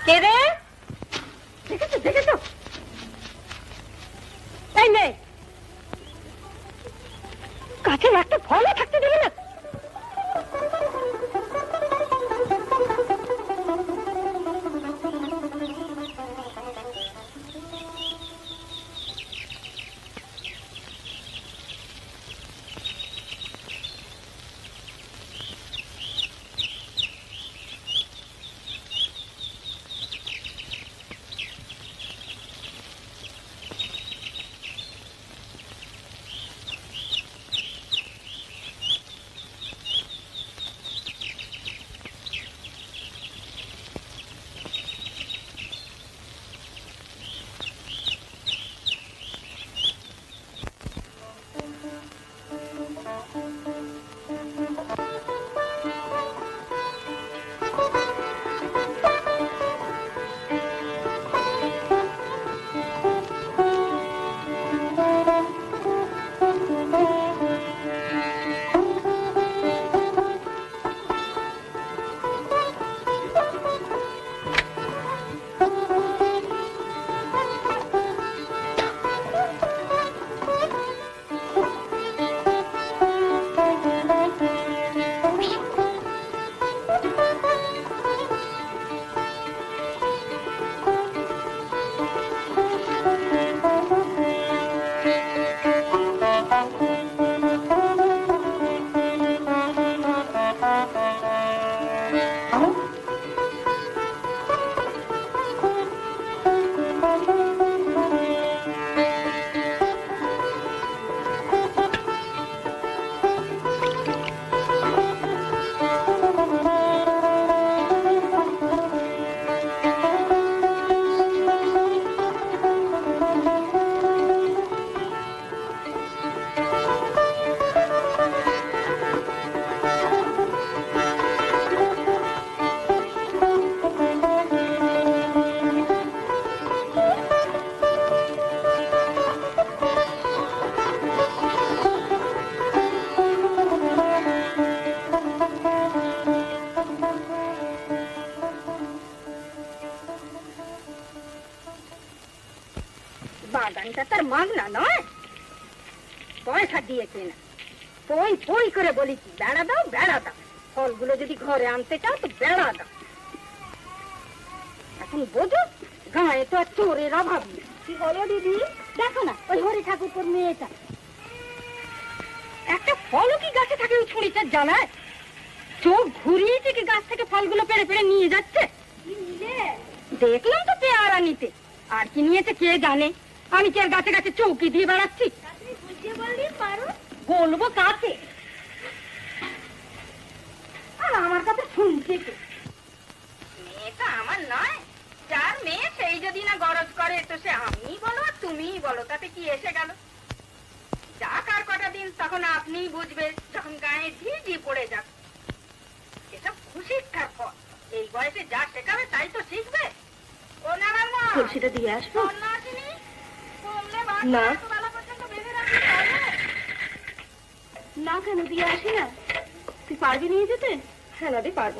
কে রে? দেখেছো দেখেছো? এই নে, কাছে একটা ফলও থাকতে দিবি না। বাগানটা তার মাগনা নয়, পয়সা দিয়ে কেনা। পই পই করে বলি কি, বেড়া দাও বেড়া দাও, ফলগুলো যদি ঘরে আনতে চাও তো বেড়া দাও। এখন বোঝো, গায়ে তো আর চোরের অভাব নেই। কি হলো দিদি? দেখো না ওই হরি ঠাকুরপুর মেয়েটা, একটা ফলও কি গাছে থাকে ওই ছুরিটার জ্বালায়? চোখ ঘুরিয়েছে কি গাছ থেকে ফলগুলো পেড়ে পেড়ে নিয়ে যাচ্ছে। দেখলাম তো পেয়ারা নিতে, আর কি নিয়েছে কে জানে। আমি কি আর গাছে গাছে চৌকি দিয়ে বেড়াচ্ছি? বলবো কাকে? আর আমার কাছে শুনছে কে? মেয়েটা আমার নয়, যার মেয়ে সেই যদি না গরজ করে তো সে আমিই বলো আর তুমিই বলো, তাতে কি এসে গেল? যাক আর কটা দিন, তখন আপনিই বুঝবে যখন গায়ে ঝিঝি পড়ে যাক। এসব কুশিক্ষার ফল, এই বয়সে যা শেখাবে তাই তো শিখবে। ও না না, তুলসীটা দিয়ে আসবো। না না, কেন দিয়ে আসি না? তুই পারবি নিয়ে যেতে? হ্যাঁ দাদি পারবো।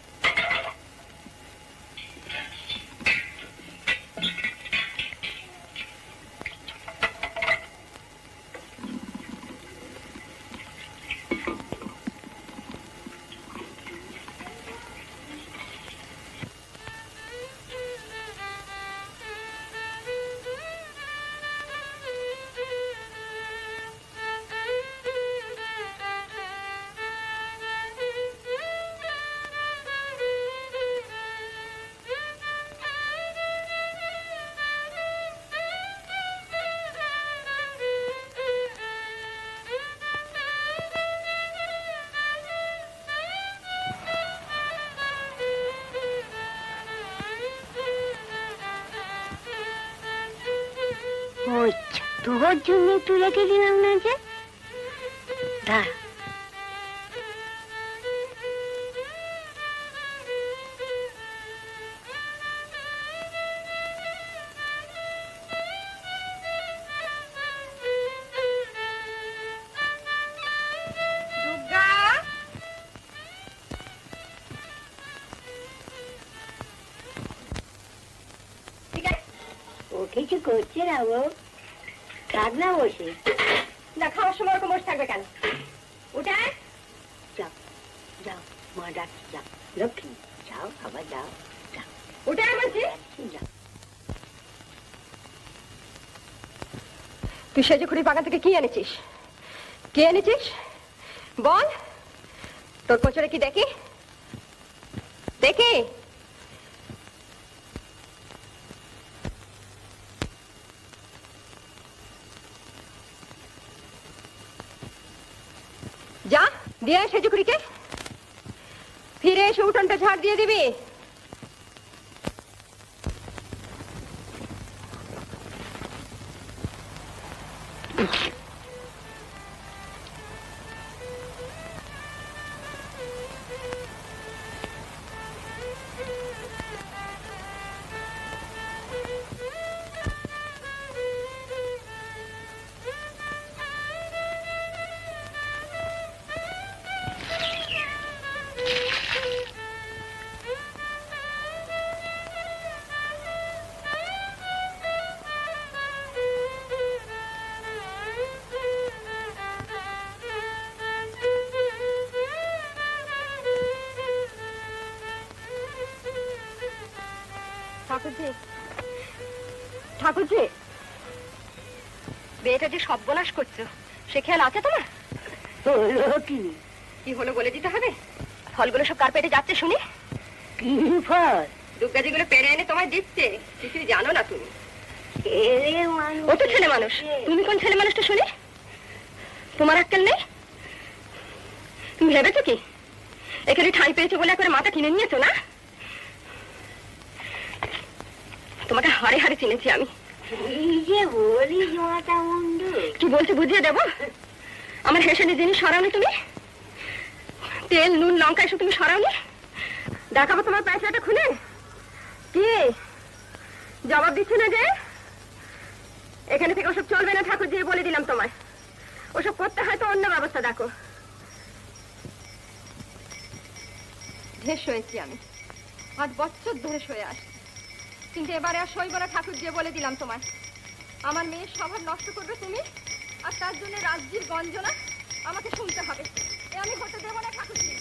তোর জন্য তুই রেখে দিলাম না যে। দাঁড়া, কিছু করছে না গো, থাক না বসে। না খাওয়ার সময় ওরকম বসে থাকবে কেন? উঠে যাও যাও, মা ডাকছি, যাও লক্ষ্মী, যাও আবার যাও, যাও উঠে বলছি। যাও। তুই সেজুখুড়ি বাগান থেকে কি এনেছিস? কি এনেছিস বল? তোর কোচরে কি দেখি দেখি? যা দিয়ে সেজুখুড়িকে, ফিরে এসে উঠোনটা ঝাড় দিয়ে দিবি। ঠাকুরজি, ঠাকুরজি, মেয়েটা যে সর্বনাশ করছো সে খেয়াল আছে তোমার? হলো কি? কি হলো বলে দিতে হবে? ফলগুলো সব কার পেটে যাচ্ছে শুনি? কি ফল? দুগ্গাজিগুলো পেরে এনে তোমায় দিচ্ছে, কিছুই জানো না তুমি। ছেলে মানুষ। ও তো ছেলে মানুষ, তুমি কোন ছেলে মানুষটা শুনি? তোমার আক্কেল নেই? তুমি ভেবেছো কি এখানে ঠাঁই পেয়েছো বলে করে মাথা কিনে নিয়েছো না? তোমাকে হারে হারে চিনেছি আমি। এই যে বলিস মাথা মুন্ডু। কি বলছি বুঝিয়ে দেবো? আমার হেসেলি জিনিস সরাওনি তুমি? তেল নুন লঙ্কা এসব তুমি সরাওনি? দেখাবো তোমার পয়সাটা খুলে? কি জবাব দিচ্ছি না যে? এখানে থেকে ওসব চলবে না ঠাকুর দিয়ে বলে দিলাম তোমায়। ওসব করতে হয় তো অন্য ব্যবস্থা দেখো। ঢের শুয়েছি আমি, 5 বছর ধরে শুয়ে আসছি, কিন্তু এবারে আর শৈব না ঠাকুর দিয়ে বলে দিলাম তোমায়। আমার মেয়ের স্বভাব নষ্ট করবে তুমি, আর তার জন্য রাজ্যের গঞ্জনা আমাকে শুনতে হবে। এ আমি হতে দেবো না ঠাকুর দিয়ে।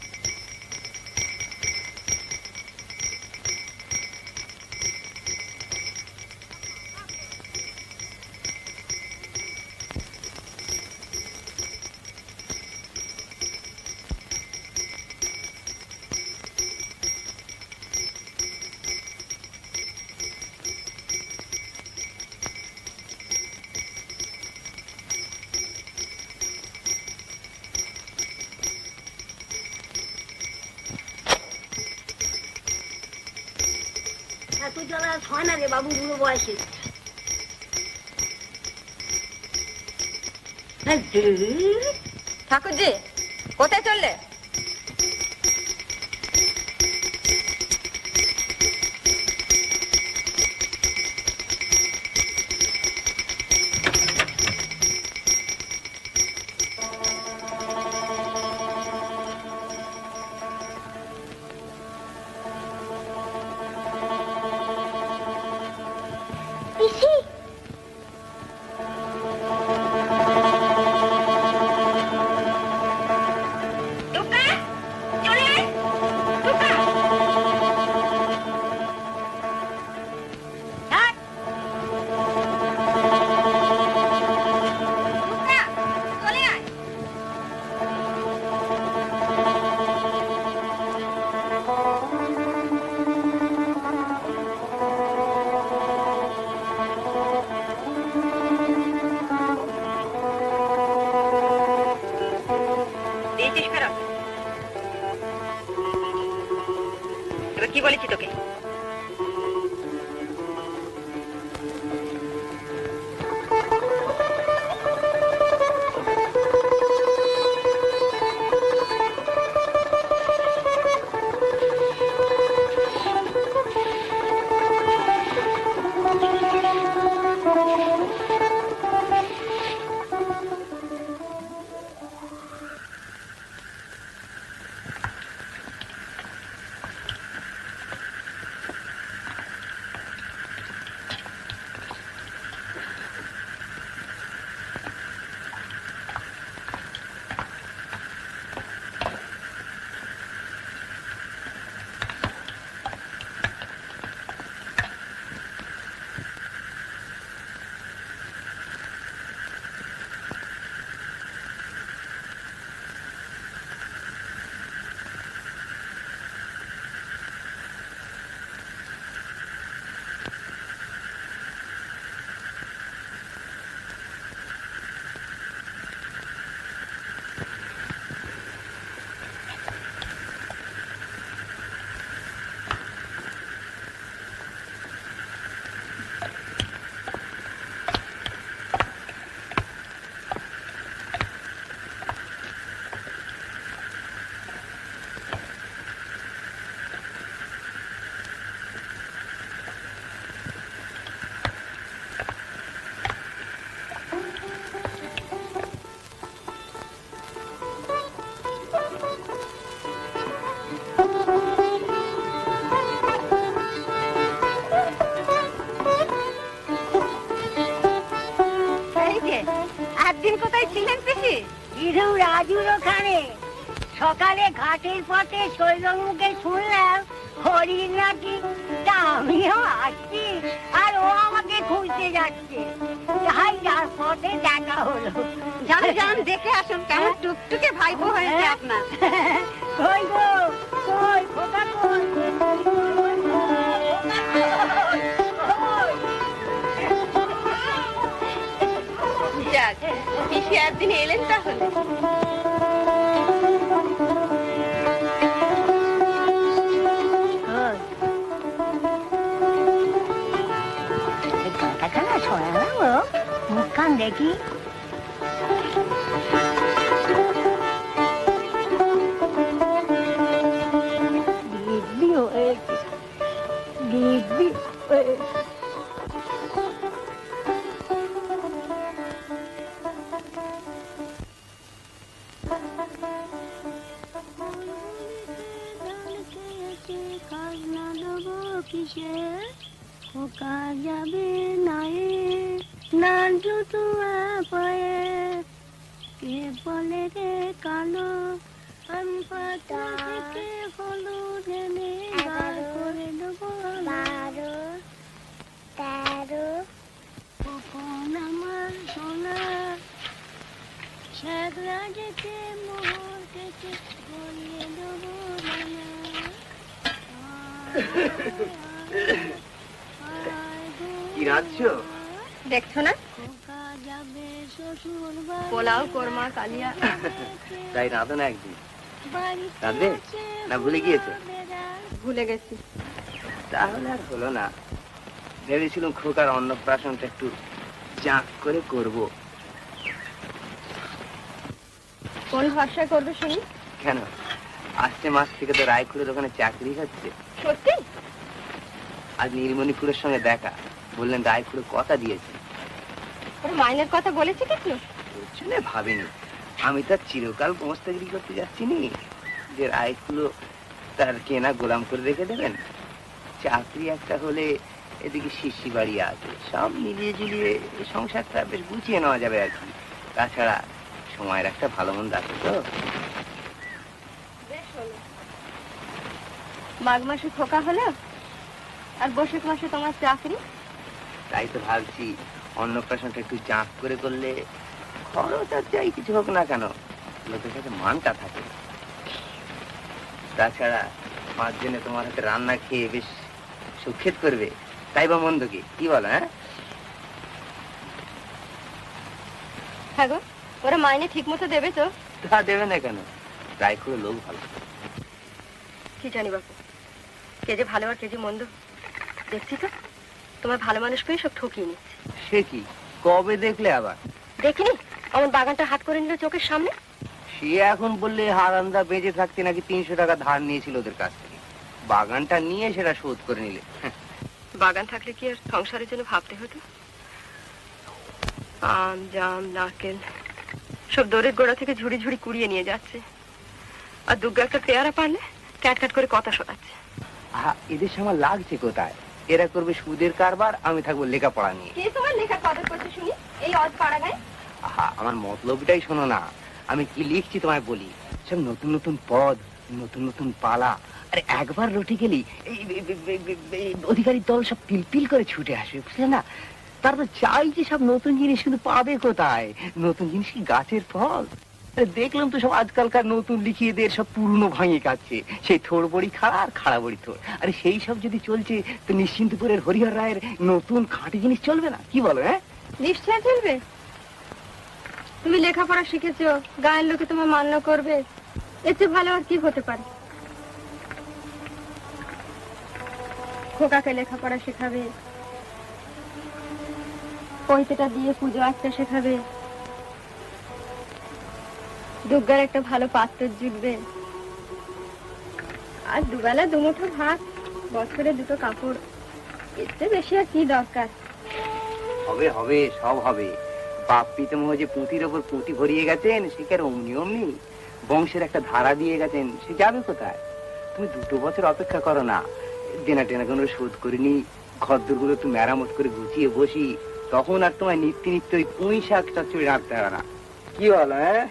ঠাকুর চলা হয় না রে বাবু, বুড়ো বয়সে। ঠাকুরজি কোথায় চললে? কি বলেছি তোকে? ইরু রাজুর ওখানে সকালে ঘাটের পথে শৈলর মুখে শুনলাম হরিণ নাকি, তা আমিও আসছি আর ও আমাকে খুঁজতে যাচ্ছে। তাই যার পথে দেখা হলো। যান যান, দেখে আসুন কেমন টুকটুকে ভাইপো হয়েছে আপনার। কই গো, কই খোকা, কই যাক, পিসি একদিন এলেন তাহলে। কথাখানা শোনাবো, মুখখান দেখি। দিব্যি হয়েছে, দিব্যি হয়েছে। খোকা যাবে নায়ে নান্টু তুয়া পায়ে, কে বলে রে কালো আমি পাতা থেকে হলুদ এনে বার করে দেবো। 12, 13 কখন আমার সোনা শ্যাগলা যেতে মোহর কেটে গলিয়ে দেবো রানা। কি রাঁধছো? দেখছো না, পোলাও, কোরমা, কালিয়া। তাই রাঁধো না একদিন। রাঁধবে না ভুলে গিয়েছো? ভুলে গেছি। তাহলে আর হলো না। ভেবেছিলাম খোকার অন্নপ্রাশনটা একটু জাঁক করে করবো। কোন ভরসা করবে শুনি? কেন, আসছে মাস থেকে তো রায়খুড়ের ওখানে চাকরি হচ্ছে। সত্যি? আজ নীলমণিপুরের সঙ্গে দেখা, বললেন রায়খুড়ে কথা দিয়েছে। ওর মাইনের কথা বলেছে কিছু? শুনে ভাবিনি। আমি তো চিরকাল গোমস্তাগিরি করতে যাচ্ছি নি যে রায়খুড়ো তার কেনা গোলাম করে রেখে দেবেন। চাকরি একটা হলে এদিকে শিশি বাড়ি আছে, সব মিলিয়ে ঝুলিয়ে সংসারটা বেশ গুছিয়ে নেওয়া যাবে আর কি। তাছাড়া সময়ের একটা ভালো মন্দ আছে তো। মাঘ মাসে খোকা হলো আর বৈশাখ মাসে তোমার চাকরি। তাই তো ভাবছি অন্নপ্রাশনটা একটু জাঁক করে করলে খরচ আর যাই কিছু হোক না কেন, লোকের কাছে মানটা থাকে। তাছাড়া 5 জনে তোমার হাতে রান্না খেয়ে বেশ সুখেত করবে, তাই বা মন্দ কি বলো? হ্যাঁ গো, ওরা মাইনে ঠিক মতো দেবে তো? তা দেবে না কেন, রায়খুড়ো লোক ভালো। কি জানি বাপু, কে যে ভালো আর কে যে মন্দ। দেখছি তো তোমার ভালো মানুষ পেয়ে সব ঠকিয়ে নিচ্ছে। সে কি, কবে দেখলে আবার? দেখিনি, আমার বাগানটা হাত করে নিল চোখের সামনে। সে এখন বললে হারান্দা বেঁচে থাকতে নাকি 300 টাকা ধার নিয়েছিল ওদের কাছ থেকে, বাগানটা নিয়ে সেটা শোধ করে নিলে। বাগান থাকলে কি আর সংসারের জন্য ভাবতে হতো? আম, জাম, নারকেল সব দরের গোড়া থেকে ঝুড়ি ঝুড়ি কুড়িয়ে নিয়ে যাচ্ছে। আর দুগ্গা একটা পেয়ারা পারলে ক্যাট ক্যাট করে কথা শোনাচ্ছে। এদের সময় লাগছে কোথায়? এরা করবে সুদের কারবার, আমি থাকবো লেখাপড়া নিয়ে। কে তোমার লেখা কদর করছে শুনি এই অজ পাড়া গায়ে? আমার মতলবটাই শোনো না, আমি কি লিখছি তোমায় বলি। সব নতুন নতুন পদ, নতুন নতুন পালা। আরে একবার রটি গেলি অধিকারী দল সব পিলপিল করে ছুটে আসবে, বুঝলে না? তার তো চাই যে সব নতুন জিনিস, কিন্তু পাবে কোথায়? নতুন জিনিস কি গাছের ফল? দেখলাম তো সব আজকালকার নতুন লিখিয়েদের সব পুরনো ভাঙিয়ে কাটছে, সেই থোড় বড়ি খাড়া আর খাড়া বড়ি থোড়। আরে সেই সব যদি চলছে তো নিশ্চিন্তপুরের হরিহর রায়ের নতুন খাঁটি জিনিস চলবে না? কি বলো? নিশ্চয় চলবে। তুমি লেখাপড়া শিখেছো, গায়ের লোকে তোমার মান্য করবে, এর চেয়ে ভালো আর কি হতে পারে? খোকাকে লেখাপড়া শেখাবে, পৈতেটা দিয়ে পুজো আঁকতে শেখাবে, দুর্গার একটা ভালো পাত্র জুটবে, আর দুবেলা দুমুঠো ভাত, বছরে 2টো কাপড়, এতে বেশি আর কি দরকার? হবে হবে, সব হবে। বাপ পিতামহ যে পুঁতির ওপর পুঁতি ভরিয়ে গেছেন, সে কি আর অমনি অমনি? বংশের একটা ধারা দিয়ে গেছেন, সে যাবে কোথায়? তুমি 2 বছর অপেক্ষা করো না, দেনা টেনা কোনো শোধ করিনি, ঘরদোরগুলো একটু মেরামত করে গুছিয়ে বসি, তখন আর তোমায় নিত্য নিত্য ওই পুঁই শাক চচ্চড়ি রাখতে হবে না। কি বলো? হ্যাঁ,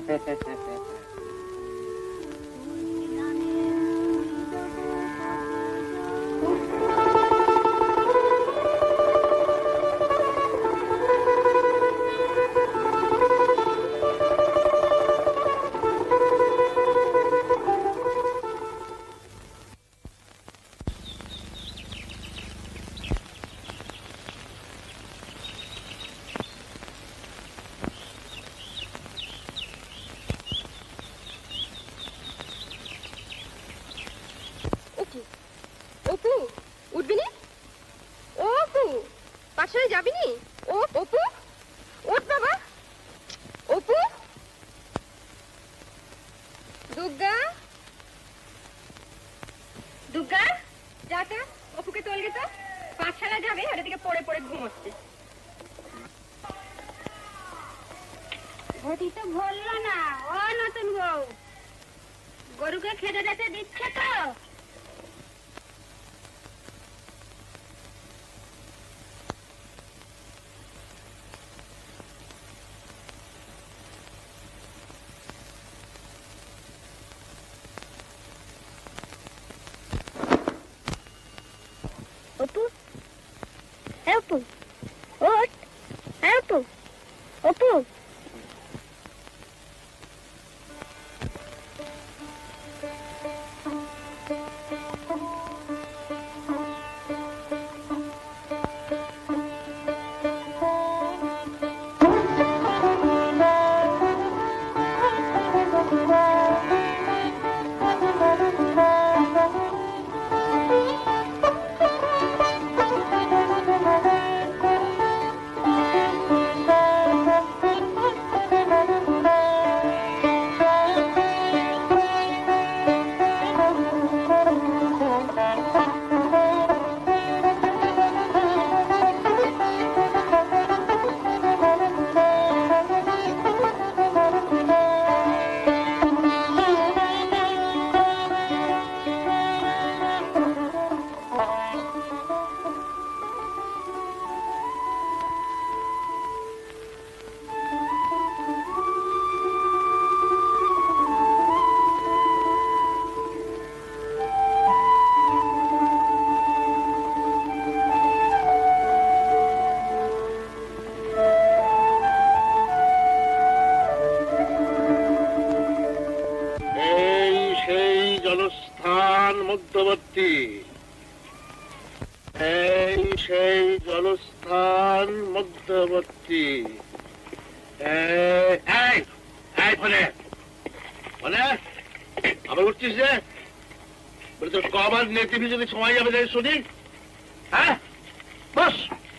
অপু উঠবি নি? ও অপু, পাঠশালায় যাবি নি? ও অপু, ওঠ বাবা। অপু, দুর্গা, দুর্গা, যাটা অপুকে তোলগে তো, পাঠশালা যাবে, ওটা থেকে পড়ে পড়ে ঘুমোচ্ছে। ঘটি তো বললো না। ও নতুন বউ, গরুকে খেতে যেতে দিচ্ছে তো? অপু, অপু, ওঠ, অপু, অপু। মধ্যবর্তী, এই সেই জলস্থান মধ্যবর্তী। আবার উঠছিস যে? বলে তোর কবার নেতিভি যদি সময় যাবে শুনি। হ্যাঁ বস।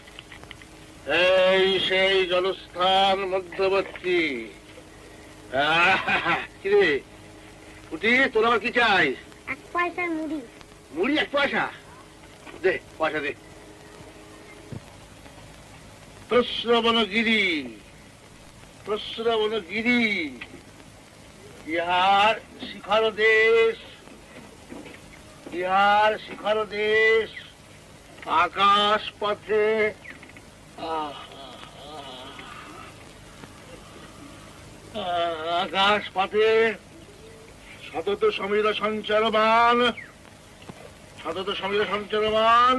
এই সেই জলস্থান মধ্যবর্তী। কিরে উঠি, তোর আবার কি চাই? 1 পয়সার মুড়ি। মুড়ি 1 পয়সা? দে পয়সা দে। প্রশ্রবণগিরি, প্রশ্রবণগিরি ইহার শিখর দেশ, ইহার শিখর দেশ। আকাশ পথে আকাশ পথে সতত সমীর সঞ্চারমান, সতত সমীর সঞ্চারমান,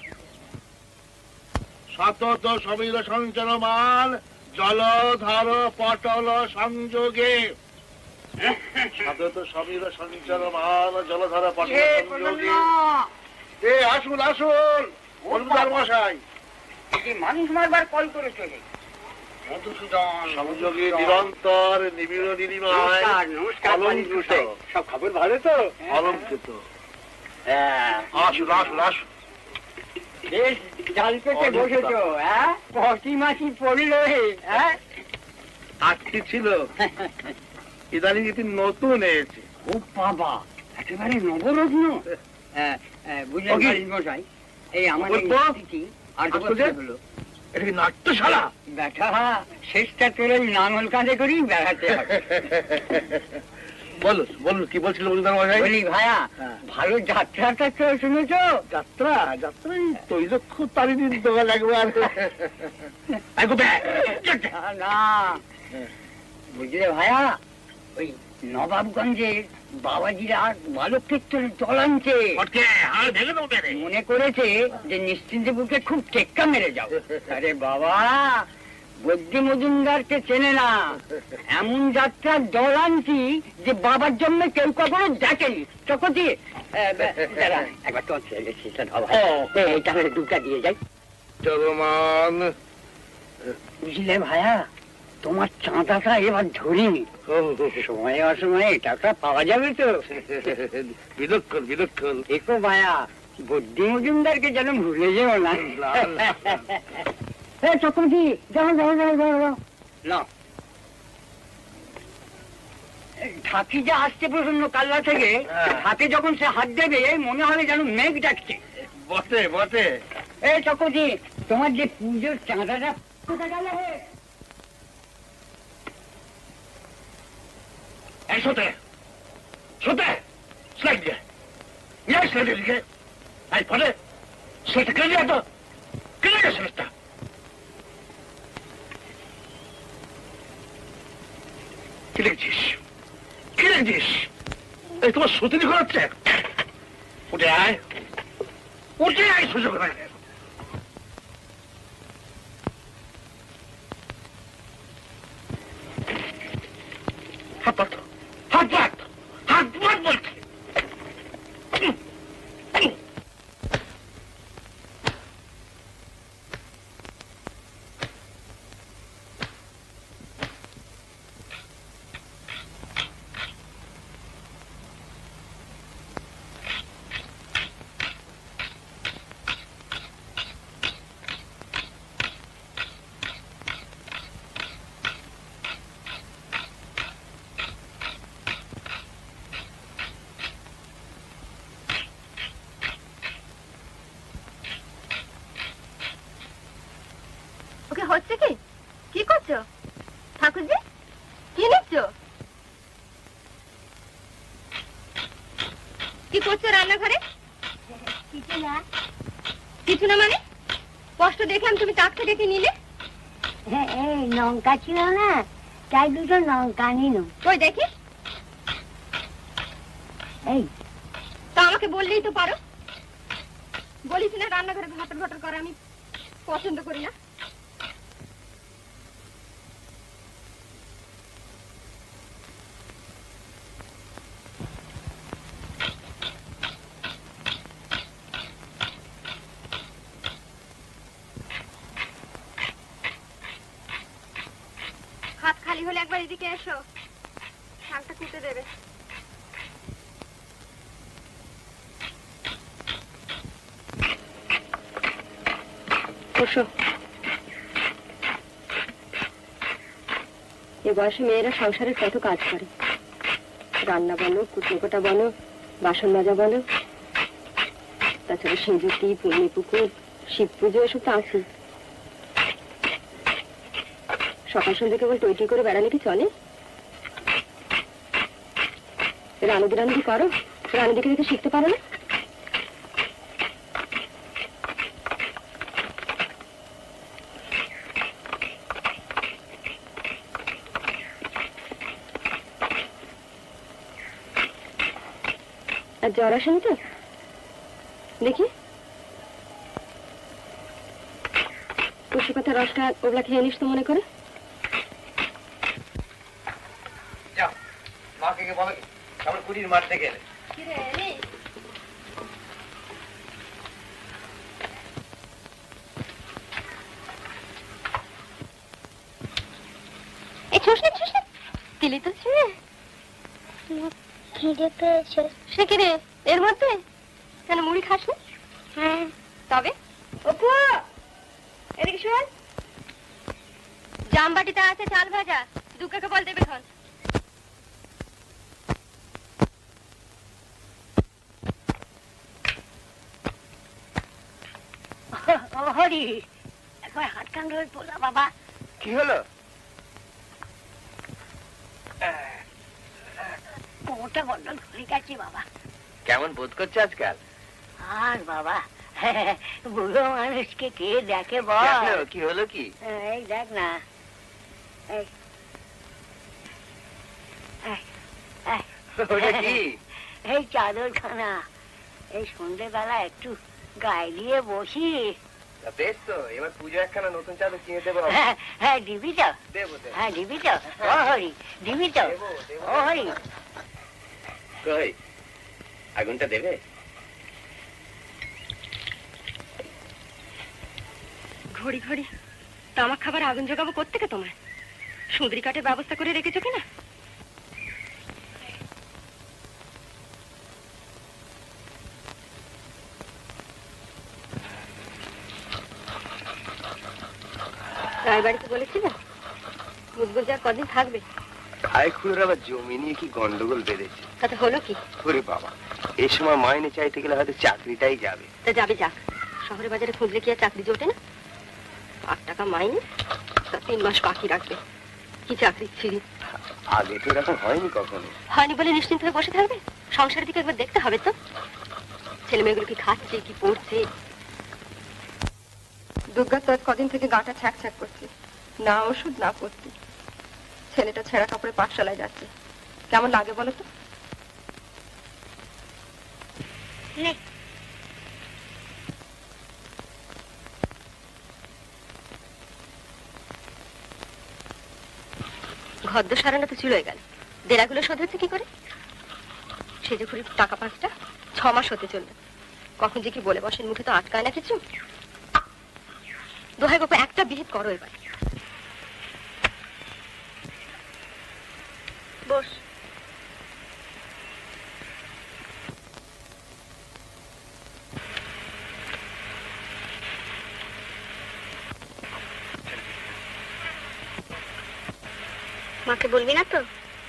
সতত সমীর সঞ্চারমান জলধার পটল সংযোগে। সতত সমীর সঞ্চারমান জলধার পটল সংযোগে। আসুন আসুন মজুমদার মশাই। মানুষ মারবার কল করে চলে। মধুসূদন সংযোগে নিরন্তর নিবিড় নিরিমায় অলঙ্কৃত। সব খবর ভালো তো? অলঙ্কৃত। আসুন আসুন আসুন। বেশ জাল পেতে বসেছো, হ্যাঁ? পটি মাছি পড়লো, হ্যাঁ? আজকে ছিল, ইদানিং এটি নতুন এসেছে। ও বাবা, একেবারে নবরত্ন। বুঝলেন মালিক মশাই, এই আমাদের স্মৃতি আর হলো এটা কি নাট্যশালা? ব্যাটা শেষটা তোর নাঙল কাঁধে করেই বেড়াতে হবে। বলুন বলুন কি বলছিল মজুমদার মশাই? বলি ভাইয়া, ভালো যাত্রাটা তো শুনেছো? যাত্রা যাত্রা তৈলক্ষ তারিদিন দোকান একবার। না, বুঝলে ভাইয়া, ওই নবাবগঞ্জের বাবাজিরা বালকক্ষেত্রে জল আনছে। মনে করেছে যে নিশ্চিন্তে বুকে খুব টেক্কা মেরে যাও। আরে বাবা, বদ্যি মজুমদারকে চেনে না, এমন যাত্রার জল আনছি যে বাবার জন্য কেউ কখনো দেখেনি। চকতি একবার তোমার এটা দুটা দিয়ে যাই। চলমান বুঝলে ভাইয়া, তোমার চাঁদাটা এবার ধরিনি, সময়ে অসময়ে টাকা পাওয়া যাবে তো। বিলক্ষণ বিলক্ষণ। দেখো ভাইয়া, বদ্যি মজুমদারকে যেন ভুলে যেও না। চক্রবর্তী, যাও যাও যাও যাও যাও না। ঢাকি যা আসছে প্রসন্ন কাল্লা থেকে, হাতে যখন সে হাত দেবে মনে হবে যেন মেঘ ডাকছে। বটে বটে। এই চক্রবর্তী, তোমার যে পুজোর চাঁদাটা কোথায় গেল? এই শোতে শোতে স্লাইড দিয়ে নিয়ে স্লাইড দিকে আই পরে সেটা কেটে তো কেটে গেছে সেটা। কি লিখছিস কি লিখছিস? এই তোমার সতীনি করাচ্ছে। উঠে আয় উঠে আয়, সুযোগ নাই। হাত পাত হাত পাত হাত পাত বলছে। ওকে হচ্ছে কি? কি করছো ঠাকুরজি? কি নিচ্ছ? কি করছো রান্নাঘরে? কিছু না। কিছু না মানে? কষ্ট দেখলাম তুমি তাক থেকে কি নিলে? এই লঙ্কা ছিল না, তাই দুটো লঙ্কা নিল। ওই দেখি। এই তা আমাকে বললেই তো পারো। বলিস না রান্নাঘরে ঘটর ঘটর করা আমি পছন্দ করি না। হাত খালি হলে একবার এদিকে এসো, শাকটা কুটে দেবে। এ বয়সে মেয়েরা সংসারের কত কাজ করে, রান্না বলো, কুটনোকোটা বলো, বাসন মাজা বলো, তাছাড়া সিঁদুরটি, পূর্ণি পুকুর, শিব পুজো, এসব তো আছে। সকাল সন্ধ্যে কেবল টইটি করে বেড়ালে কি চলে? রানুদি রানুদি করো, রানুদিকে দেখে শিখতে পারো না? আর জ্বর আসেনি তো? দেখি তুলসী পাতা রসটা ওগুলা খেয়ে নিস তো মনে করে। মাকে বলো আমার কুড়ির মাঠ থেকে এলে। দিলি তো খিদে পেয়েছে। সে কি রে এর মধ্যে? কেন মুড়ি খাস না? হ্যাঁ। তবে অপু এদিকে শোন, জামবাটিতে আছে চাল ভাজা, দুঃখকে বল দেবে এখন। হরি, একবার হাত কান ধরে তোলা বাবা। কি হলো? কোমরটা বড্ড ধরে গেছে বাবা। কেমন বোধ করছে আজকাল? আর বাবা, বুড়ো মানুষকে কে দেখে বল? কি হলো কি? এই দেখ না, ওটা কি? এই চাদরখানা। এই সন্ধ্যেবেলা একটু গায়ে দিয়ে বসি। বেশ তো, এবার পুজো একখানা নতুন চাদর কিনে দেবো। হ্যাঁ দিবি তো? দেবো। হ্যাঁ দিবি তো? ও হরি, দিবি তো? ও হরি, কই আগুনটা দেবে? ঘড়ি ঘড়ি তামাক খাবার আগুন জোগাবো কোত্থেকে তোমার? সুন্দরী কাঠের ব্যবস্থা করে রেখেছো কিনা? রায়বাড়িতে বলেছিল মুদগুল যা কদিন থাকবে। খায় খুঁড়ের আবার জমি নিয়ে কি গন্ডগোল বেঁধেছে। তাতে হলো কি? ওরে বাবা, এই সময় মাইনে চাইতে গেলে হয়তো চাকরিটাই যাবে। তা যাবে যাক, শহরে বাজারে খুঁজলে কি আর চাকরি জোটে না? 8 টাকা মাইনে, তা 3 মাস বাকি রাখবে। কি চাকরি ছিড়ি? আগে তো এরকম হয়নি কখনো। হয়নি বলে নিশ্চিন্ত হয়ে বসে থাকবে? সংসারের দিকে একবার দেখতে হবে তো। ছেলে মেয়েগুলো কি খাচ্ছে, কি পড়ছে। দুর্গা তো আজ কদিন থেকে গাটা ছ্যাক ছ্যাক করছে, না ওষুধ না পড়তে। ছেলেটা ছেঁড়া কাপড়ে পাঠশালায় যাচ্ছে, কেমন লাগে বলো তো? ঘরদোর সারানো তো চুলোয় গেল, দেরাগুলো শোধ হচ্ছে কি করে? সে যে ঘুরি টাকা 5টা, 6 মাস হতে চলল। কখন যে কি বলে বসেন, মুখে তো আটকায় না কিছু। দোহাই বাপু একটা বিহিত করো এবার। বস। মাকে বলবি না তো?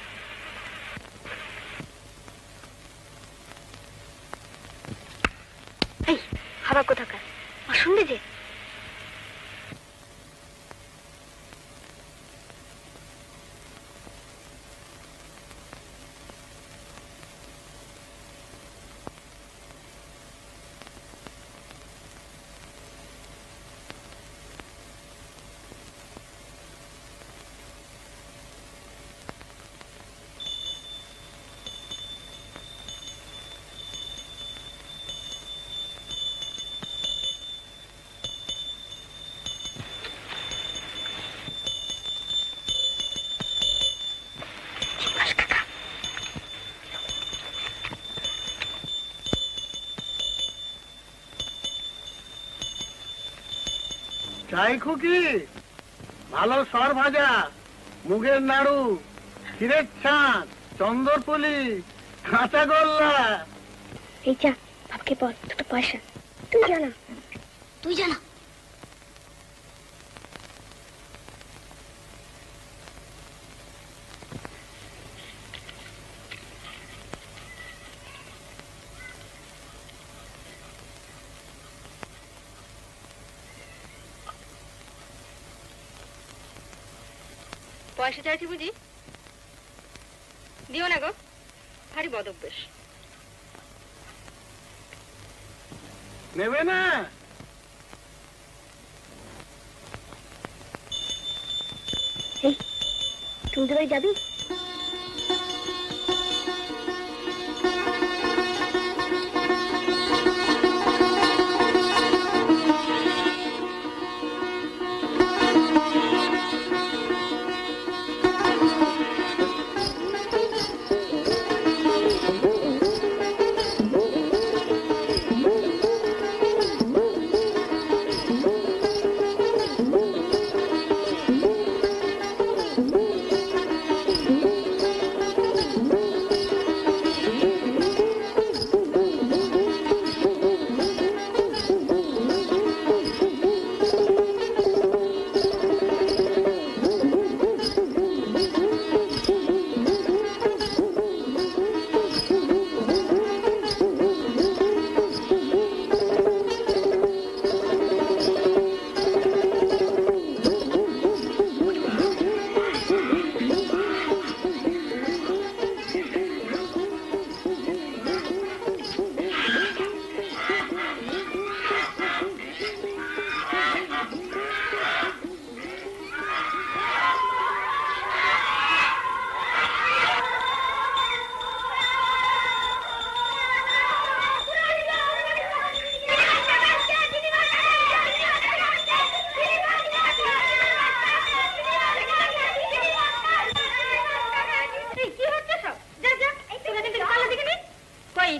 এই হাওয়া কোথাকার, মা শুনবে যে। চাই খুকি, ভালো সর ভাজা, মুগের নাড়ু, ক্ষীরের ছাঁচ, চন্দরপুলি, কাঁচা গোল্লা। এই যা বাপকে বল, দুটো পয়সা তুই জানা, তুই জানা। পয়সা চাইছি বুঝি? দিও না গো, ভারী বদ অভ্যেস। নেবে না? তুই তো যাবি?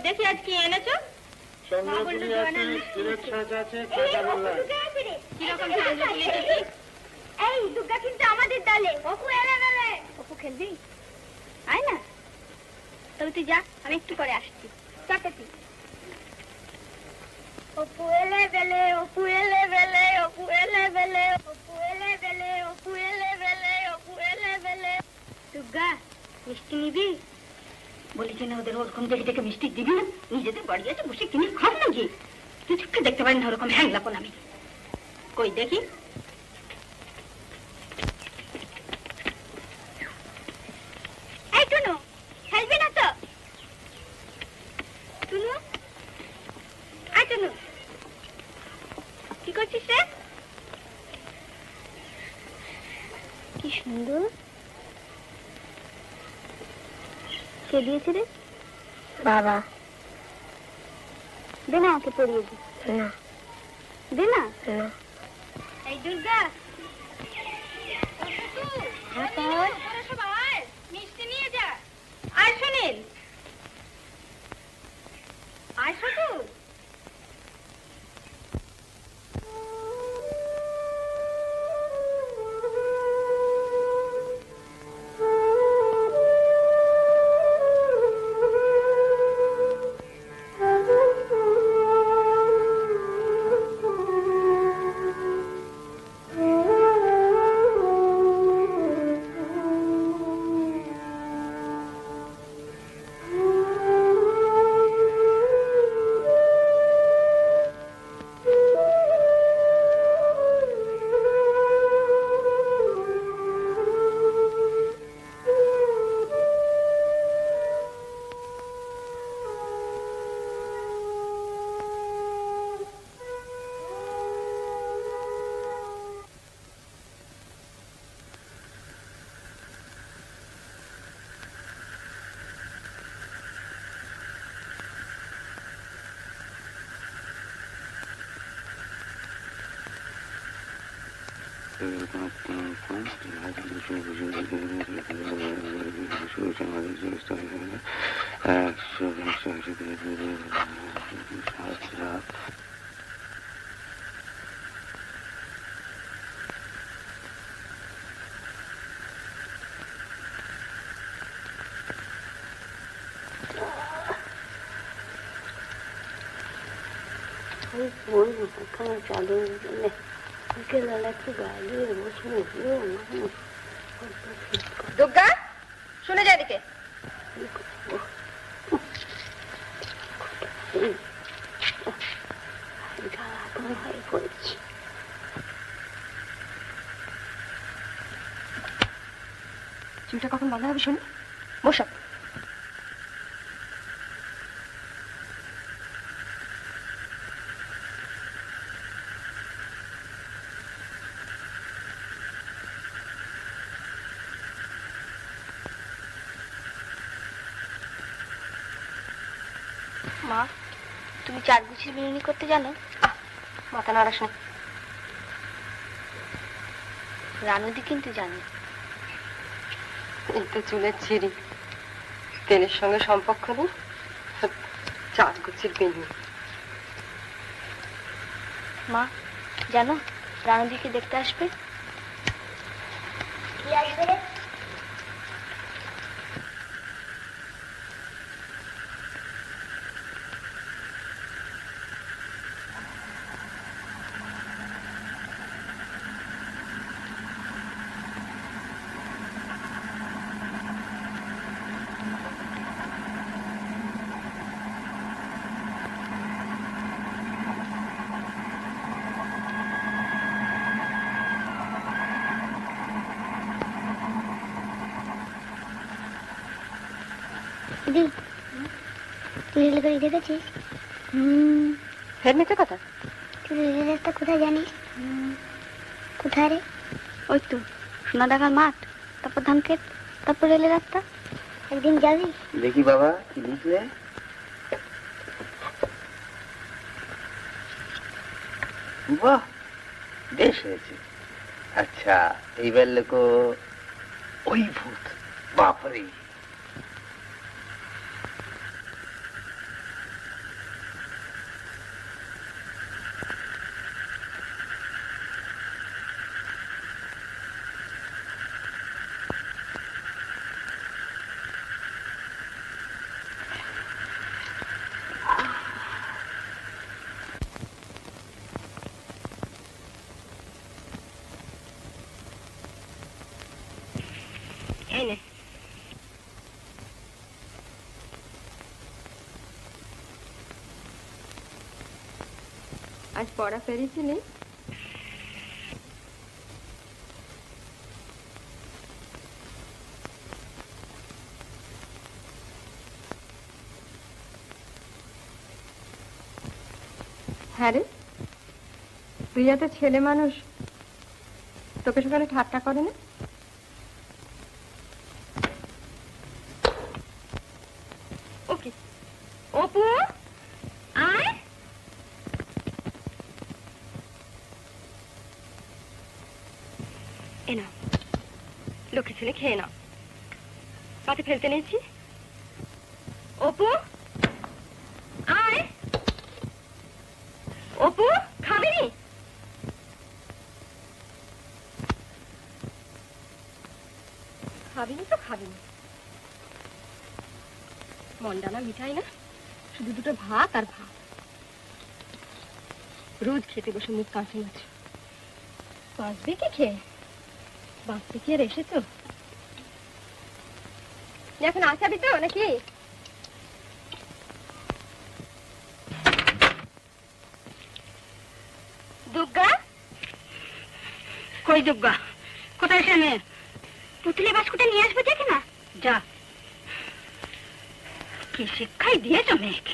দেখি আজ কি এনেছো? চন্দ্রপুলি আছে, ক্ষীরের ছাঁচ আছে, কাঁচাগোল্লা। কিরকম চন্দ্রপুলি দেখি? এই দুর্গা কিন্তু আমাদের দলে। অপু এলে গেলে। অপু খেলবি? আয় না। তবে তুই যা, আমি একটু পরে আসছি। চাটাতি। অপু এলে বেলে, অপু এলে বেলে, অপু এলে বেলে, অপু এলে বেলে, অপু এলে বেলে, অপু এলে বেলে। দুর্গা, মিষ্টি নিবি? বলেছি না ওদের ওরকম দেখে দেখে মিষ্টি দিবি না, নিজেদের বাড়ি আছে বসে কিনে খাব না গিয়ে। তুই চোখে দেখতে পারি না ওরকম হ্যাংলাপন আমি। কই দেখি। এই টুনু, খেলবি না তো? টুনু, আয় টুনু। কি করছিস রে? কি সুন্দর। কে দিয়েছে রে? বাবা। দে না, ওকে পরিয়ে দি। না। দে না। না। এই দুর্গা। মিষ্টি নিয়ে যা। আয় সুনীল, আয় শুধু। দুর্গা, শুনে যা এদিকে। চুলটা কখন বাঁধা হবে শুনি? বসো। মা, তুমি চারগুছির বিরিয়ানি করতে জানো? মাথা নাড়াস না। রানুদি কিন্তু জানে। এই তো চুলের ছিঁড়ি, তেলের সঙ্গে সম্পর্ক নেই। চার গুছির বেনি। মা জানো, রানুদিকে দেখতে আসবে। কি আসবে রে? দিদি, তুই রেল গাড়ি দেখেছিস? ফের মিথ্যে কথা। তুই রেলের রাস্তা কোথায় জানিস? কোথায় রে? ওই তো সোনাডাঙ্গার মাঠ, তারপর ধানক্ষেত, তারপর রেলের রাস্তা। একদিন যাবি? দেখি বাবা, কি লিখলে? বাহ, বেশ হয়েছে। আচ্ছা, এইবার লেখো ওই ভূত। বাপরে, আজ পড়া পেরেছিলি? হ্যাঁ রে, প্রিয়া তো ছেলে মানুষ, তোকে সকালে ঠাট্টা করে না? ওকে অপু, আয়। এ না, লক্ষ্মী ছেলে, খেয়ে নাও। পাতে ফেলতে নিয়েছি। অপু, আয়। অপু, খাবি? খাবিনি তো খাবিনি। মন্ডানা মিঠাই না, শুধু দুটো ভাত আর ভাত। রোজ খেতে বসে মুখ কাঁচে মাছ। বাঁচবে কি খেয়ে? বাঁচতে কি আর এসেছো? এখন আসাবি তো নাকি? দুর্গা, কই দুর্গা? কোথায় সে মেয়ে? পুতুলে বাস্কুটে নিয়ে আসবে, দেখে না? যা। কি শিক্ষাই দিয়েছ মেয়েকে?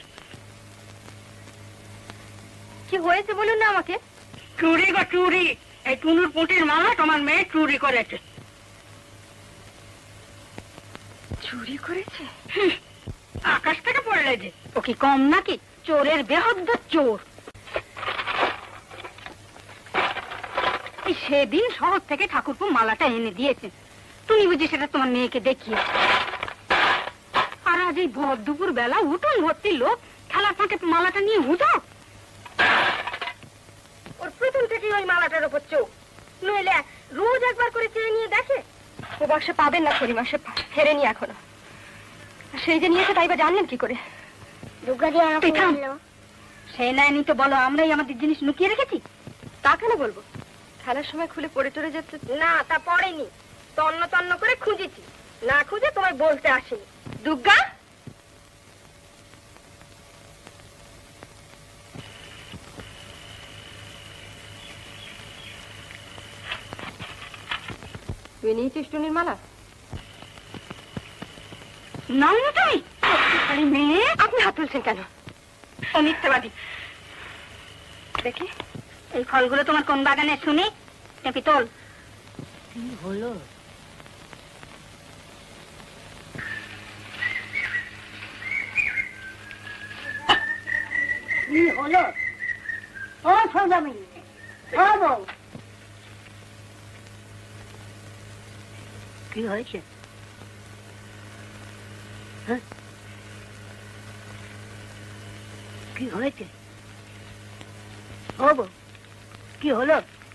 কি হয়েছে বলুন না আমাকে। চুরি গো চুরি, এই টুনুর পুঁটির মালা তোমার মেয়ে চুরি করেছে। চুরি করেছে? আকাশ থেকে পড়লে যে, ও কি কম নাকি? চোরের বেহদ্দ চোর। সেদিন শহর থেকে ঠাকুরপো মালাটা এনে দিয়েছে, তুমি বুঝি সেটা তোমার মেয়েকে দেখিয়েছ। আর আজ এই ভর দুপুর বেলা উঠোন ভর্তি লোক খেলার ফাঁকে মালাটা নিয়ে উঠো। ওর প্রথম থেকে ওই মালাটার উপর চোখ, নইলে রোজ একবার করে চেয়ে নিয়ে দেখে। ও বাক্সে পাবেন না খড়ি মাসে, ফেরেনি এখনো। সেই যে নিয়েছে তাই বা জানলেন কি করে? সে নেয়নি তো বলো, আমরাই আমাদের জিনিস লুকিয়ে রেখেছি। তা কেন বলবো? খেলার সময় খুলে পড়ে টরে যেতে না, তা পড়েনি। তন্ন তন্ন করে খুঁজেছি, না খুঁজে তোমায় বলতে আসেনি। দুর্গা, তুই নিয়েছিস টুনির মালা? না তুমি মেয়ে, আপনি হাত তুলছেন কেন? ও মিথ্যাবাদী। দেখি এই ফলগুলো তোমার কোন বাগানে শুনি? পিতল। কি হলো? কি হলো? ও সৌদামিনী, ও বউ, কি হয়েছে? হ্যাঁ, কি হয়েছে? ও বউ, কি হলো?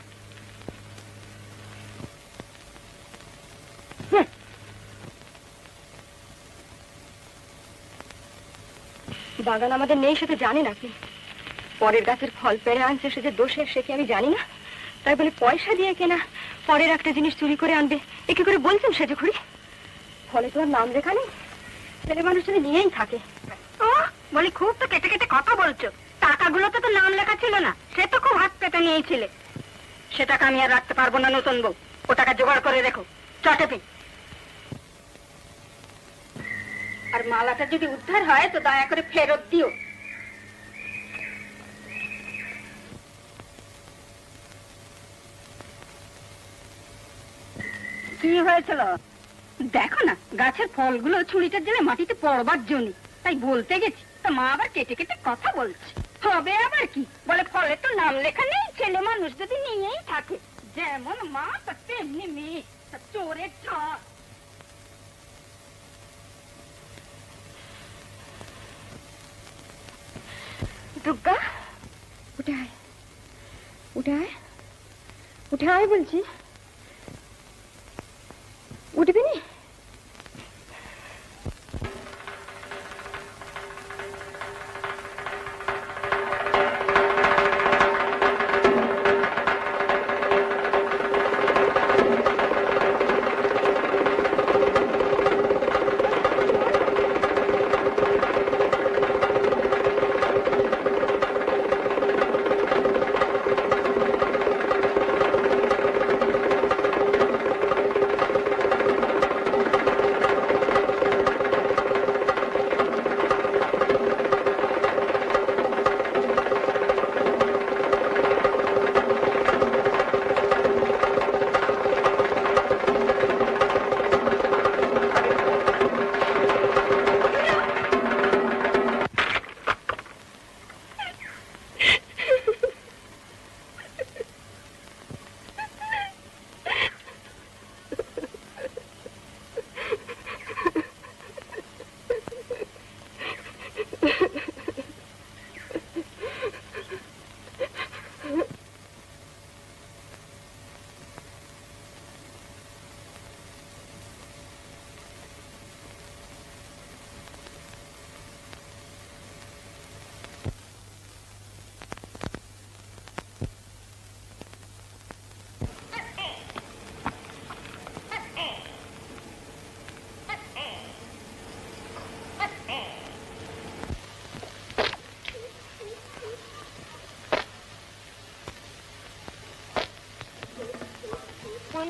বাগান আমাদের নেই সেটা জানি নাকি? পরের গাছের ফল পেড়ে আনছে, সে যে দোষের সে কি আমি জানি না? তাই বলে পয়সা দিয়ে কেনা পরের একটা জিনিস চুরি করে আনবে, একে করে বলছেন সেজে খুঁড়ি? ফলে তোমার নাম লেখা নেই? ছেলে মানুষের নিয়েই থাকে। ও বলি, খুব তো কেটে কেটে কথা বলছো। টাকাগুলোতে তো নাম লেখা ছিল না, সে তো খুব হাত পেতে নিয়েছিলে। সে টাকা আমি আর রাখতে পারবো না নতুন বউ, ও টাকা জোগাড় করে রেখো চটেপি। আর মালাটা যদি উদ্ধার হয় তো দয়া করে ফেরত দিও। কি হয়েছিল দেখো না, গাছের ফলগুলো ছুরিটার জন্য মাটিতে পড়বার জন্য, তাই বলতে গেছি। তা মা আবার কেটে কেটে কথা বলছে। হবে আবার কি? বলে ফলে তো নাম লেখা নেই, ছেলে মানুষ যদি নিয়েই থাকে। যেমন মা তার তেমনি মেয়ে, চোরের ছাড়। দুর্গা, উঠে আয়, উঠে আয়, উঠে আয় বলছি। উঠবি নি?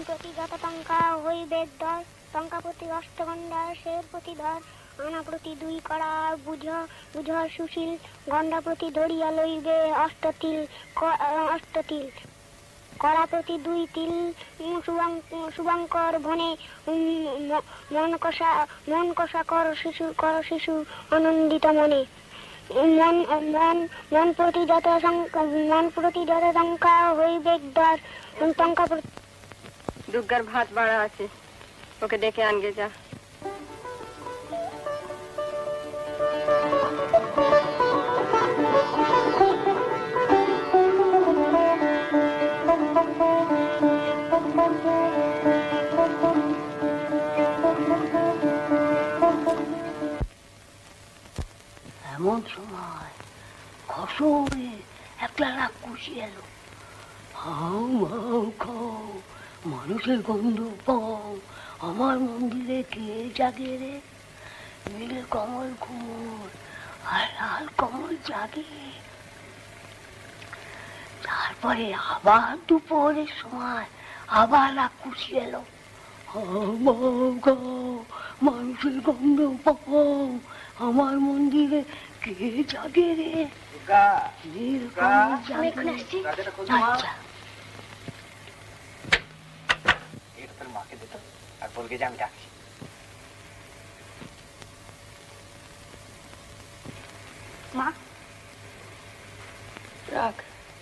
প্রতি যত টঙ্কা হইবে দর, টঙ্কা প্রতি অষ্টগণ্ডা সের প্রতি ধর, আনা প্রতি 2 কড়া বুঝ সুশীল, গণ্ডা প্রতি ধরিয়া লইবে অষ্টতিল, কড়া প্রতি 2 তিল, শুভঙ্কর ভনে মন কষা কর শিশু আনন্দিত মনে, মন প্রতি যত টঙ্কা হইবে দর, টঙ্কা দুর্গার ভাত বাড়া আছে, ওকে ডেকে আনগে যা। এমন সময় খসে একটা রাক্ষসী এলো। হাউ হাউ খাও, মানুষের গন্ধ পাও, আমার মন্দিরে কে জাগে রে? নীল কমল ঘুমোর আর লাল কমল জাগে। তারপরে আবার দুপুরের সময় আবার রাক্ষসী এলো। হাউ হাউ খাও, মানুষের গন্ধ পাও, আমার মন্দিরে কে জাগে রে? নীল কমল জাগে। আচ্ছা, তোর মাকে দিত আর বলকে যে আমি ডাকছি। মা রাখ।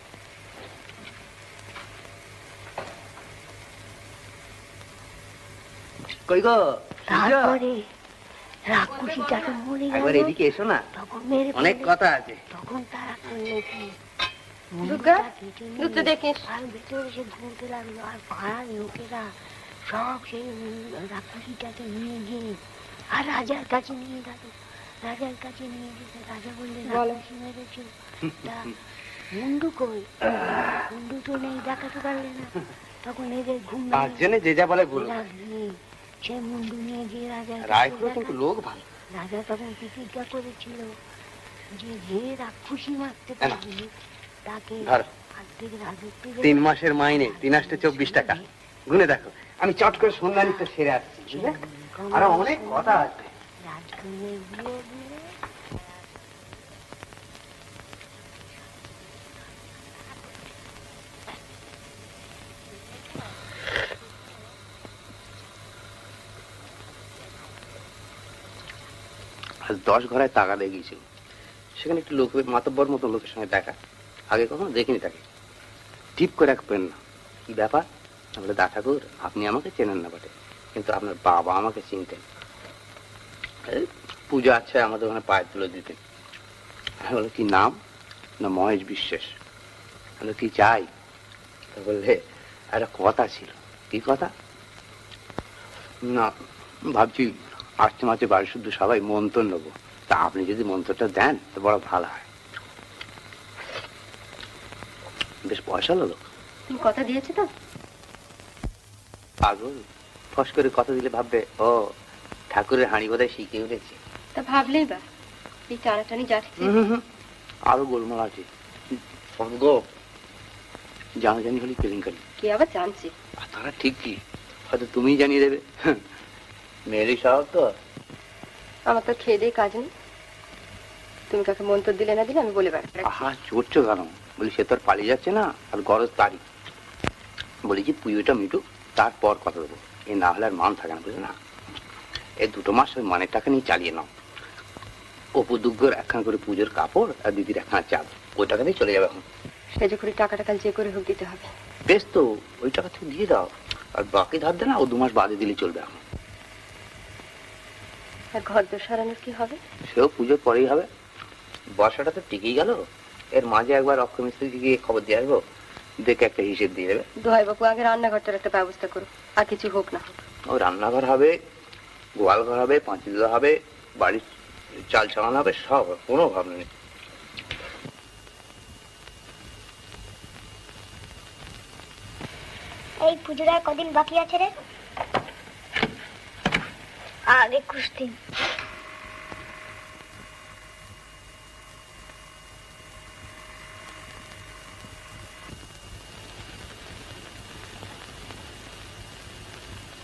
কই গো? তারপরে রাক্ষসী যখন মরে একবার গেল এদিকে এসো না, তখন মেরে অনেক কথা আছে। তখন তারা করলো কি, দুর্গা, দুধটা দেখিস। আর ভেতরে সে ঘুরতে লাগলো, আর পাড়ার লোকেরা সব সেই রাক্ষসীটাকে নিয়ে গিয়ে আর রাজার কাছে নিয়ে গেল। রাজার কাছে নিয়ে যেতে রাজা বললেন রাক্ষসী মেরেছে। তা মুন্ডু কই? মুন্ডু তো নেই, দেখাতে পারলে না। তখন এদের ঘুম পাঁচজনে যে যা বলে বলো। লাগলি সে মুন্ডু নিয়ে গিয়ে রাজার রায়পুর কিন্তু লোক ভালো। রাজা তখন প্রতিজ্ঞা করেছিল যে যে রাক্ষসী মারতে পারবে তাকে ধরো। আর্ধেক রাজত্ব 3 মাসের মাইনে 3 আসতে 24 টাকা। গুনে দেখো, আমি চট করে সন্ধানী তো সেরে আসছি, বুঝলে? আরো অনেক কথা আছে। রাজকুমারের বিয়ে দিয়ে আজ 10 ঘরে টাকা দিয়ে গিয়েছিল। সেখানে একটু লোক, মাতব্বর মতো লোকের সঙ্গে দেখা, আগে কখনো দেখিনি তাকে। টিপ করে রাখবেন না, কি ব্যাপার? বলে, দা ঠাকুর, আপনি আমাকে চেনেন না বটে, কিন্তু আপনার বাবা আমাকে চিনতেন। পূজা আছে, আমাদের ওখানে পায়ে তুলে দিতেন। আমি বললাম, কি নাম? না, মহেশ বিশ্বাস। বললো, কি চাই? তা বললে, একটা কথা ছিল। কি কথা? না, ভাবছি আসছে মাঝে বাড়ি শুদ্ধ সবাই মন্ত্র নেবো, তা আপনি যদি মন্ত্রটা দেন তো বড় ভালো হয়। বেশ পয়সা লোক। তুমি কথা দিয়েছো তো? পাগল, ফস করে কথা দিলে ভাববে ও ঠাকুরের হাঁড়ি বোধহয় শিখে উঠেছে। তা ভাবলেই বা এই টানাটানি যাচ্ছে। আরো গোলমাল আছে, জানাজানি হলে কেলেঙ্কারি। কে আবার জানছে? আর তারা ঠিক কি, হয়তো তুমিই জানিয়ে দেবে। মেয়েরই স্বভাব তো। আমার তো খেয়ে দিয়ে কাজ নেই, তুমি কাকে মন্ত্র দিলে না দিলে আমি বলে বেড়াচ্ছি। আহা, চড়ছো কেন? বলি সে তো আর পালিয়ে যাচ্ছে না, আর গরজ তারই। বলি যে পুজোটা মিটুক, তারপর কথা দেবো। এ না হলে আর মান থাকে না, বুঝলে না? এই 2 মাস ওই মানের টাকা নিয়ে চালিয়ে নাও। অপু দুগ্গর একখানা করে পুজোর কাপড় আর দিদির একখানা চাল, ওই টাকা দিয়ে চলে যাবে এখন। সেজে করে টাকাটা কাল যে করে হোক দিতে হবে। বেশ তো, ওই টাকা থেকে দিয়ে দাও। আর বাকি ধার দে না, ও 2 মাস বাদে দিলে চলবে এখন। আর ঘর দোর সারানোর কি হবে? সেও পুজোর পরেই হবে। বর্ষাটা তো টিকেই গেল, এর মাঝে একবার অক্ষয় মিস্ত্রিকে গিয়ে খবর দিয়ে আসবো, দেখে একটা হিসেব দিয়ে দেবে। দোহাই বাপু, আগে রান্নাঘরটার একটা ব্যবস্থা করো, আর কিছু হোক না হোক। ও রান্নাঘর হবে, গোয়াল ঘর হবে, পাঁচিল হবে, বাড়ির চাল চালানো হবে, সব, কোনো ভাবনা নেই। এই পুজোর আর কদিন বাকি আছে রে? আর 21 দিন।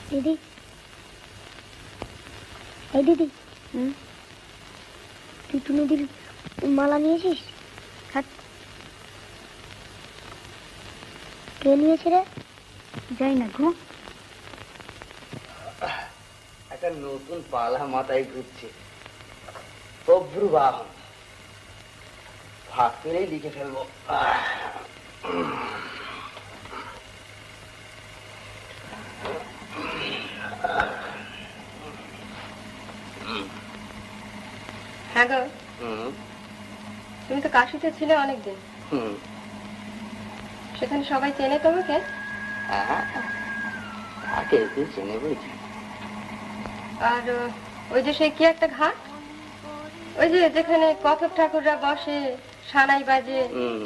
দিদি, এই দিদি, তুই টুনুদির মালা নিয়েছিস? কে নিয়েছে রে? যাই না গো। একটা নতুন পালা মাথায় ঘুরছে, প্রভ্রু বাহন। ভাগ করেই লিখে ফেলবো। হ্যাঁ গো, তুমি তো কাশিতে ছিলে অনেকদিন, সেখানে সবাই চেনে তোমাকে? চেনে বুঝি। আর ওই যে সে কি একটা ঘাট, ওই যে যেখানে কথক ঠাকুররা বসে, সানাই বাজে,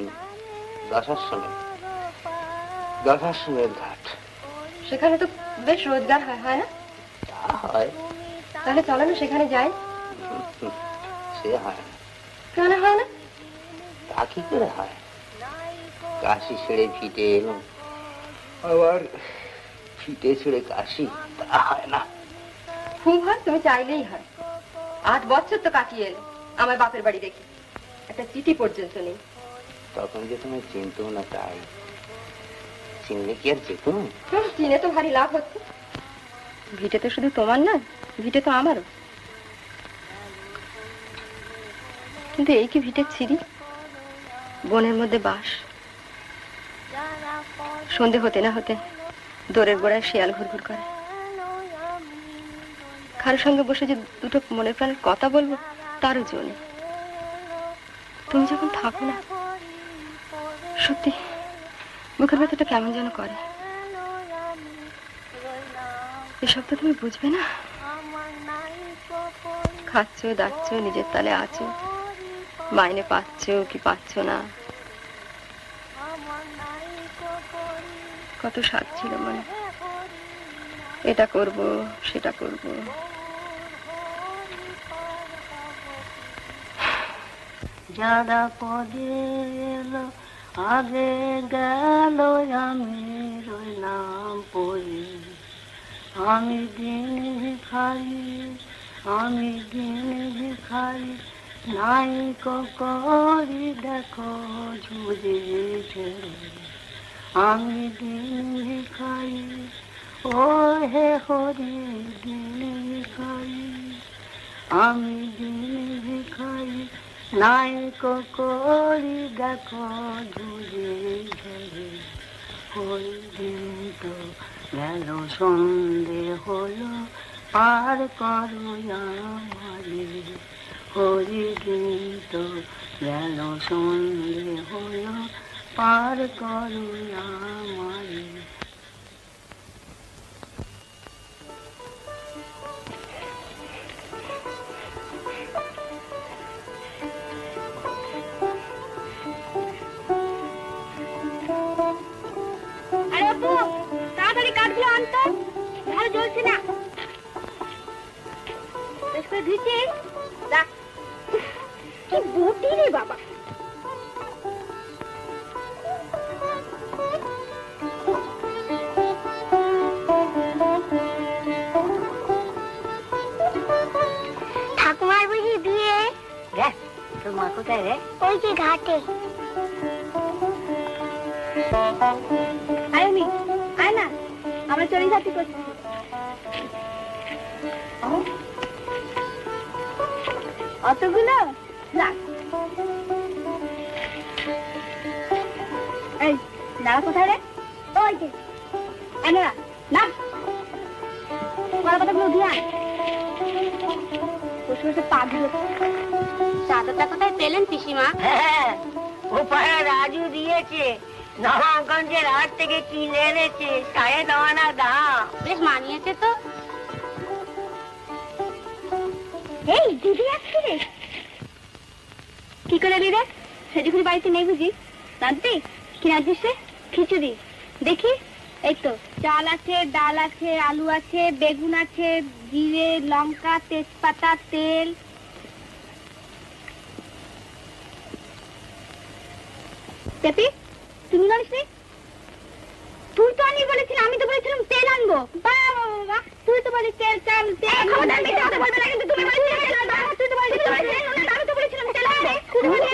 দশাশ্বমেধ ঘাট। সেখানে তো বেশ রোজগার হয়, হয় না? হয়। তাহলে চলো না সেখানে যাই। সে হয় না। কেন হয় না? তা কি করে হয়? কাশি ছেড়ে ফিটে এলো, আবার ফিটে ছেড়ে কাশি, তা হয় না। খুব হয়, তুমি চাইলেই হয়। 8 বছর তো কাটিয়ে এলো আমার বাপের বাড়ি রেখে, একটা চিঠি পর্যন্ত নেই। তখন যে তুমি চিনতো না, তাই। চিনলে কি আর যেত? চিনে তো ভারী লাভ হচ্ছে। ভিটে তো শুধু তোমার না, ভিটে তো আমারও। কিন্তু এই কি ভিটের ছিরি, বনের মধ্যে বাস। সন্ধে হতে না হতে দোরের গোড়ায় শিয়াল ঘুরঘুর করে। কারোর সঙ্গে বসে যে দুটো মনের প্রাণের কথা বলবো, তারও জো নেই। তুমি যখন থাকো না, সত্যি বুকের ভেতরটা কেমন যেন করে। এসব তো তুমি বুঝবে না। খাচ্ছ, দাচ্ছ, নিজের তালে আছো, মাইনে পাচ্ছ কি পাচ্ছ না। কত স্বাদ ছিল মনে, এটা করব সেটা করব। যারা পদে এলো আগে গেল, আমি রইলাম পড়ে। আমি দিন ভিখারি, আমি দিন ভিখারি, নাই করি দেখো ঝুড়ে ঝেড়ে। আমি দিন ভিখারি, ও হে হরি দিন ভিখারি, আমি দিন ভিখারি, নাই করি দেখো ঝুড়ে ঝেড়ে। ওই দিন তো গেল সন্ধে হলো, পার করো আমারে। ওই দিন তো গেল সন্ধে হলো, পার করো আমারে। আরে আপু, তাড়াতাড়ি কাঠগুলো আনতো, ভালো জ্বলছে না। বেশ করে ধুইছিস? দেখ কি বটি রে বাবা। ঠাকুমার বুঝি বিয়ে? তোর মা কোথায় রে? ওই যে ঘাটে। আয় নি, আয় না, আমরা চড়ি ঘাটি করছি। অতগুলো রাখ। এই নাড়া কোথায় রে? ওই যে আয় না, না কথাগুলো দিয়ে আয়। বসে বসে পা ধুলো। চাদরটা কোথায় পেলেন পিসিমা? হ্যাঁ, ও পাড়া রাজু দিয়েছে, নবাবগঞ্জের হাট থেকে কিনে এনেছে, 9.5 আনা দাম। বেশ মানিয়েছে তো। এই দিদি আসছে রে। কি করে দিদা? সেদিকে বাড়িতে নেই বুঝি? জানতে কি রাঁধছিস রে? খিচুড়ি। দেখি, এই তো চাল আছে, ডাল আছে, আলু আছে, বেগুন আছে, জিরে, লঙ্কা, তেজপাতা, তেল। পেপি, তুমি জানিস নি? তুই তো আনি বলেছিলি, আমি তো বলেছিলাম তেল আনবো। বাবা তুই তো বলি তেল তেল তেল, খবরদার মিথ্যে কথা বলবে না কিন্তু। তুমি বলেছিলে তেল আনবো, তুই তো বলেছিলি তেল আনবো, আমি তো বলেছিলাম তেল আনবো। তুই বলি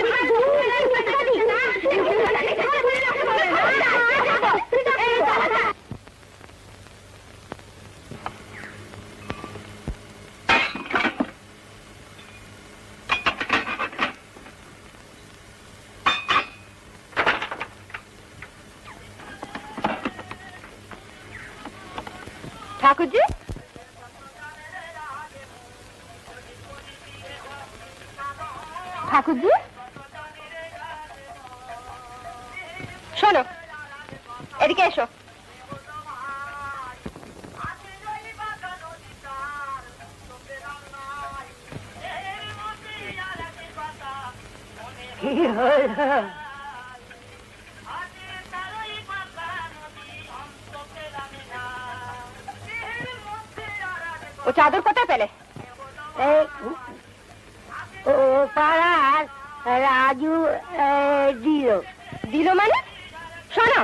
ঠাকুরজি, ঠাকুরজি শোনো, এদিকে এসো। ও চাদর কোথায় পেলে? ও পাড়ার রাজু দিল। দিল মানে? শোনো,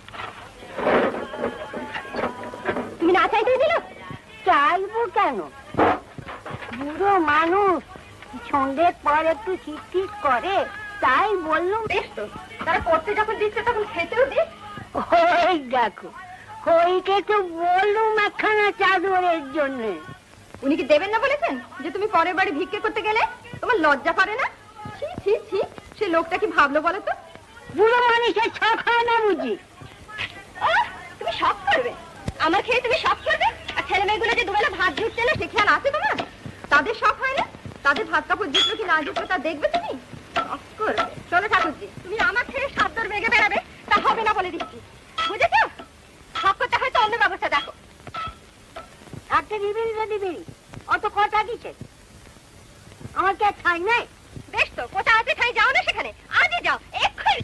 তুমি না চাইতেই দিল? চাইবো কেন? বুড়ো মানুষ সন্ধ্যের পর একটু চিটচিট করে, তাই বললুম। বেশ তো, তারা করতে যখন দিচ্ছে তখন খেতেও দিস। ওই দেখো, ওইকে তো বললুম একখানা চাদরের জন্য। উনি কি দেবেন না বলেছেন যে তুমি পরের বাড়ি ভিক্ষে করতে গেলে তোমার লজ্জা করে না? ছি ছি ছি, সে লোকটা কি ভাবলো বলো তো? বুড়ো মানুষের শখ হয় না বুঝি? তুমি শখ করবে? আমার খেয়ে তুমি শখ করবে? আর ছেলে মেয়েগুলো যে দুবেলা ভাত জুটছে না সে খেয়াল আছে তোমার? তাদের শখ হয় না? তাদের ভাত কাপড় জুটলো কি না জুটলো তা দেখবে তুমি? শোনো ঠাকুরজি, তুমি আমার খেয়ে সাতদর বেগে বেড়াবে তা হবে না বলে দিচ্ছি, বুঝেছ? শখ করতে হয়তো অন্য ব্যবস্থা দেখো। একটা দিবি অত কথা দিচ্ছে, আমার কি আর ঠাই নাই? বেশ তো, কোথা আছে ঠাই, যাও না সেখানে, আজই যাও এক্ষুনি।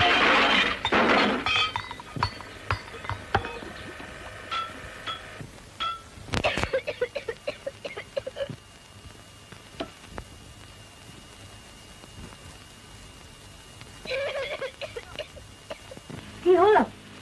কি হলো?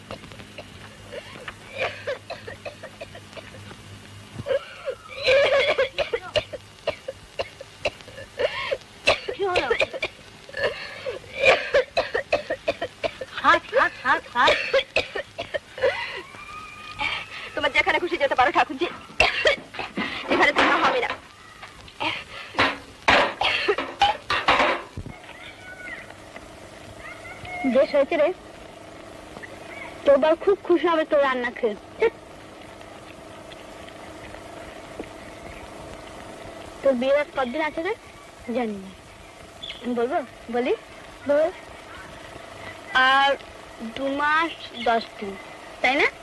তোমার যেখানে খুশি যেতে পারো ঠাকুরজি, এখানে থাকা হবে না। বেশ হয়েছে রে, তোর বাবা খুব খুশি হবে তোর রান্না খেয়ে। তোর বিয়ে আজ কতদিন আছে রে? জানি না। বলবো? বলি বল। আর 2 মাস 10 দিন, তাই না?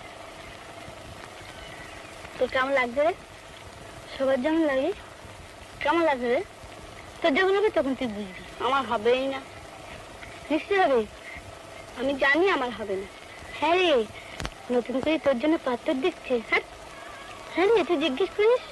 তোর কেমন লাগছে রে? সবার যেমন লাগে কেমন লাগছে রে? তোর যখন হবে তখন তুই বুঝবি। আমার হবেই না। নিশ্চয় হবে, আমি জানি আমার হবে না। হ্যাঁ রে, নতুন করে তোর জন্য পাত্র দেখছে। হ্যাঁ হ্যাঁ রে, তুই জিজ্ঞেস করিস।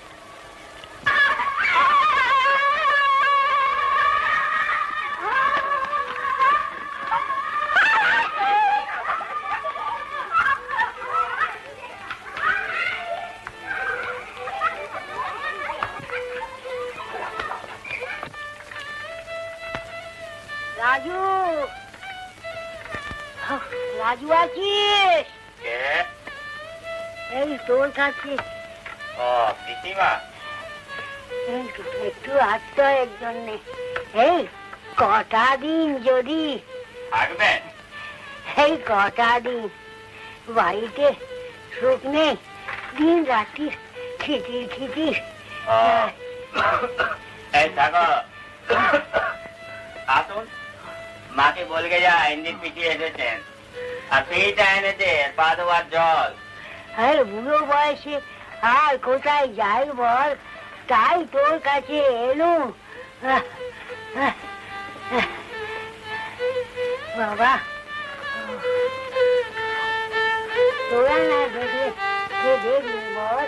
রাজু, রাজু আছিস? এই তোর কাছে একটু আসতো এর জন্যে। এই কটা দিন যদি থাকবেন, এই কটা দিন বাড়িতে সুখ নেই, দিন রাত্রি খিচির খিচির। এই থাকো, আসুন। মাকে বলকে যা ইন্দির পিছিয়ে এসেছেন, আর সেইটা এনেছে পা দেওয়ার জল। আর বুড়ো বয়সে আর কোথায় যাই বল, তাই তোর কাছে এলো। বাবা তোরা না দেখে দেখবি বল।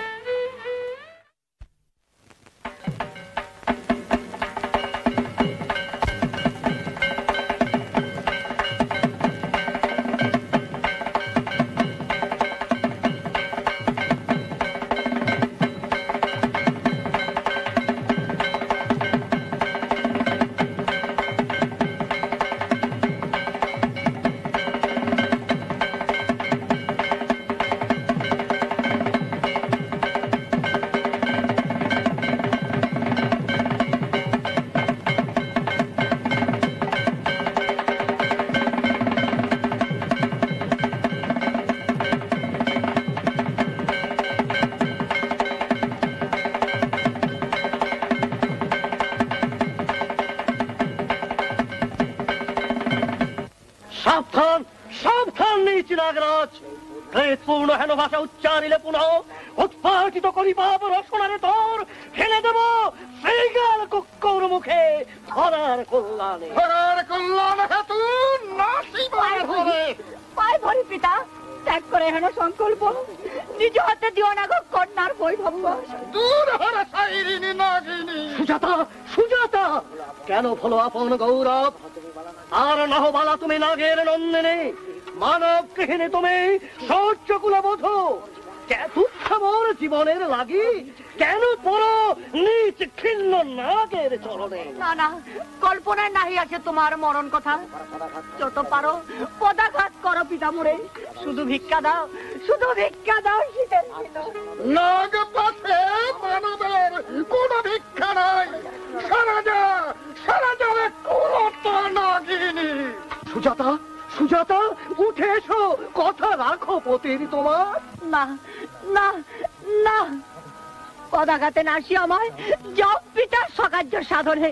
সাবধান সাবধান নিচ নাগরাজ, প্রেতপূর্ণ হেন ভাষা উচ্চারিলে পুনঃ উৎপাটিত করি পাপ রসনারে তোর ফেলে দেব শ্রীগাল কুক্কুর মুখে ধরার কল্যাণে। ধরার কল্যাণ হেতু নাসি বলে পায়ে ধরি পিতা, ত্যাগ করে হেন সংকল্প, নিজ হাতে দিও না গো কন্যার বৈভব। দূর হরে সাইরিনি নাগিনী। সুজাতা সুজাতা, কেন ভলো আপন গৌরব? আর নহবালা তুমি নাগের নন্দিনী, মানব গৃহিণী তুমি সহ্য কুলবোধ। তুচ্ছামর জীবনের লাগি কেন পড়ো নিচ খিন্ন নাগের চরণে? না না, কল্পনায় নাহি আছে তোমার মরণ কথা। যত পারো পদাঘাত করো পিতামরে, শুধু ভিক্ষা দাও, শুধু ভিক্ষা দাও শীতের দিন। নাগ পথে মানবের কোনো ভিক্ষা নাই। সারা যাবে কুলত নাগিনী। সুজাতা সুজাতা, উঠে এসো, কথা রাখো পতির তোমার। না না না, পদাঘাতে নাসি আমায় জপ পিতার সকার্য সাধনে।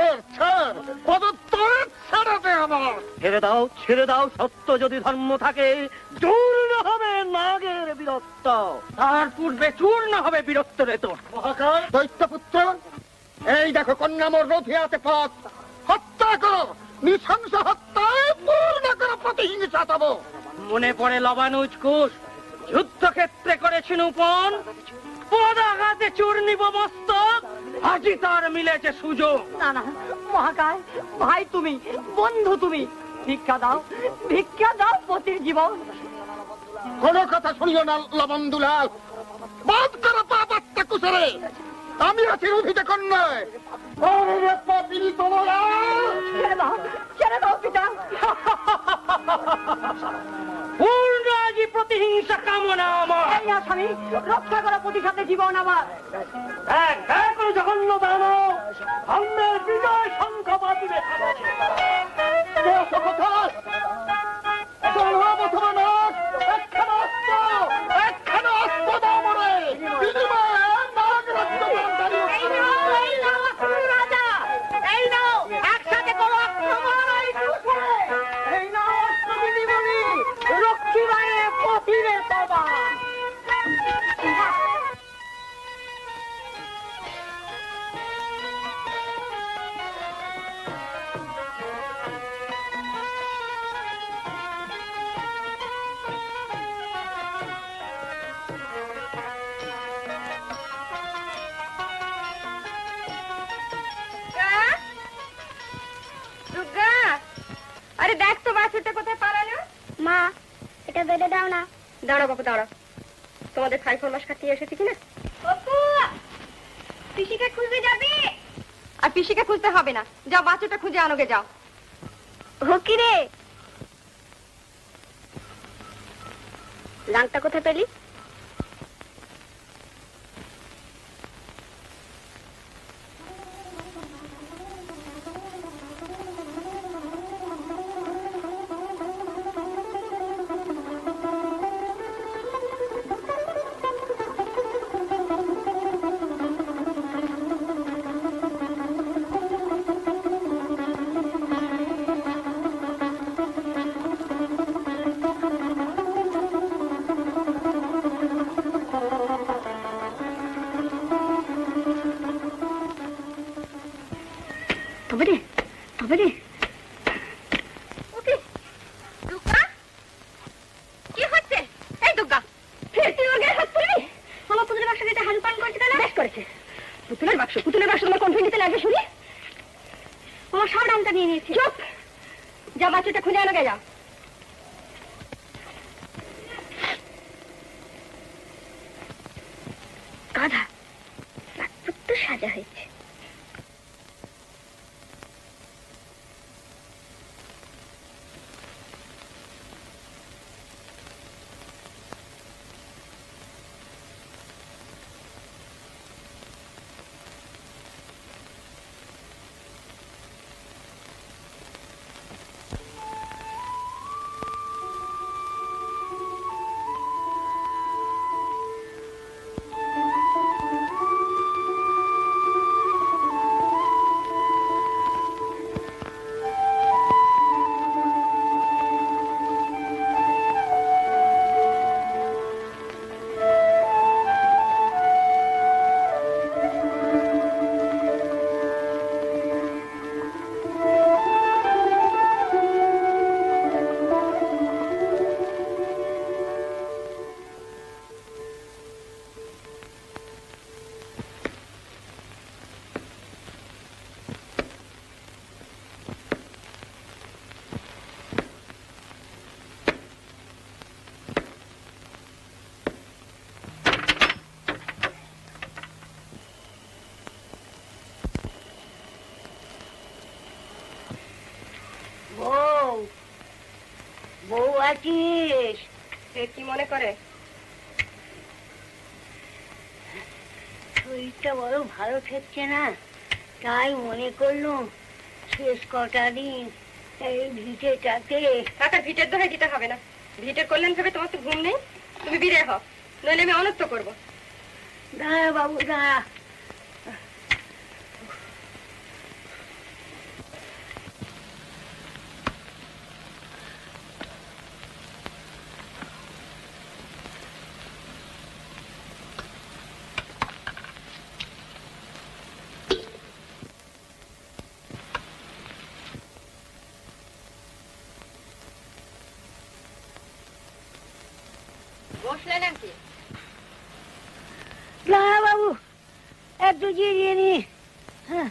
ছাড়াতে আমার ছেড়ে দাও, সত্য যদি ধর্ম থাকে চূর্ণ হবে নাগের বীরত্ব, তার পূর্বে চূর্ণ হবে বীরত্ব রে তোর। মহাকাল দৈত্যপুত্র, এই দেখো কন্যামর রথিয়াতে পথ, হত্যা করো, নৃশংস হত্যায় পূর্ণ করো প্রতিহিংসা তব। মনে পড়ে লবানুজ কুশ যুদ্ধক্ষেত্রে করেছেন উপন, পদাঘাতে চূর্ণিব মস্তক, আজি তার মিলেছে সুযোগ। না না মহাকাল, ভাই তুমি, বন্ধু তুমি, ভিক্ষা দাও, ভিক্ষা দাও পতির জীবন। কোন কথা শুনিও না লবণদুলাল, বাদ করো পাপাত্মা কুশলে। আমি আছি রুধিতে কন্যায়। ছেড়ে দাও, ছেড়ে দাও পিতা। পূর্ণ আজি প্রতিহিংসা কামনা আমার। এই আসামি, রক্ষা করো পতির সাথে জীবন আমার। এক জঘন্য দানব ধর্মের বিজয় শঙ্খ বাজিবে। আরে দেখ তো বাছুরটা কোথায় পালালো। মা, এটা বেঁধে দাও না। দাঁড়াও বাবু দাঁড়াও, তোমাদের খাই ফরমাস কাটিয়ে এসেছি কিনা। পিসিকে খুঁজতে যাবি? আর পিসিকে খুঁজতে হবে না, যাও বাছুরটা খুঁজে আনোগে যাও। হকি রে, লাংটা কোথায় পেলি? পুতুলের বাক্স তোমার কোন ভেঙিতে লাগে শুনি? তোমার সব ডানটা নিয়ে নিয়েছি। চুপ, যা বাচ্চাটা খুঁজে আনো গে যাও। গাধা, তো সাজা হয়েছে। আছিস? কি মনে করে? শরীরটা বড় ভালো থাকছে না, তাই মনে করলো শেষ কটা দিন এই ভিটেটাকে। কাকা ভিটের দোহাই দিতে হবে না। ভিটের কল্যাণ ভেবে তোমার তো ঘুম নেই। তুমি বিরে হও, নইলে আমি অনর্থ করবো। দাঁড়া বাবু দাঁড়া। বসলে নাকি? দাঁড়া বাবু, একটু জিরিয়ে নি। হ্যাঁ,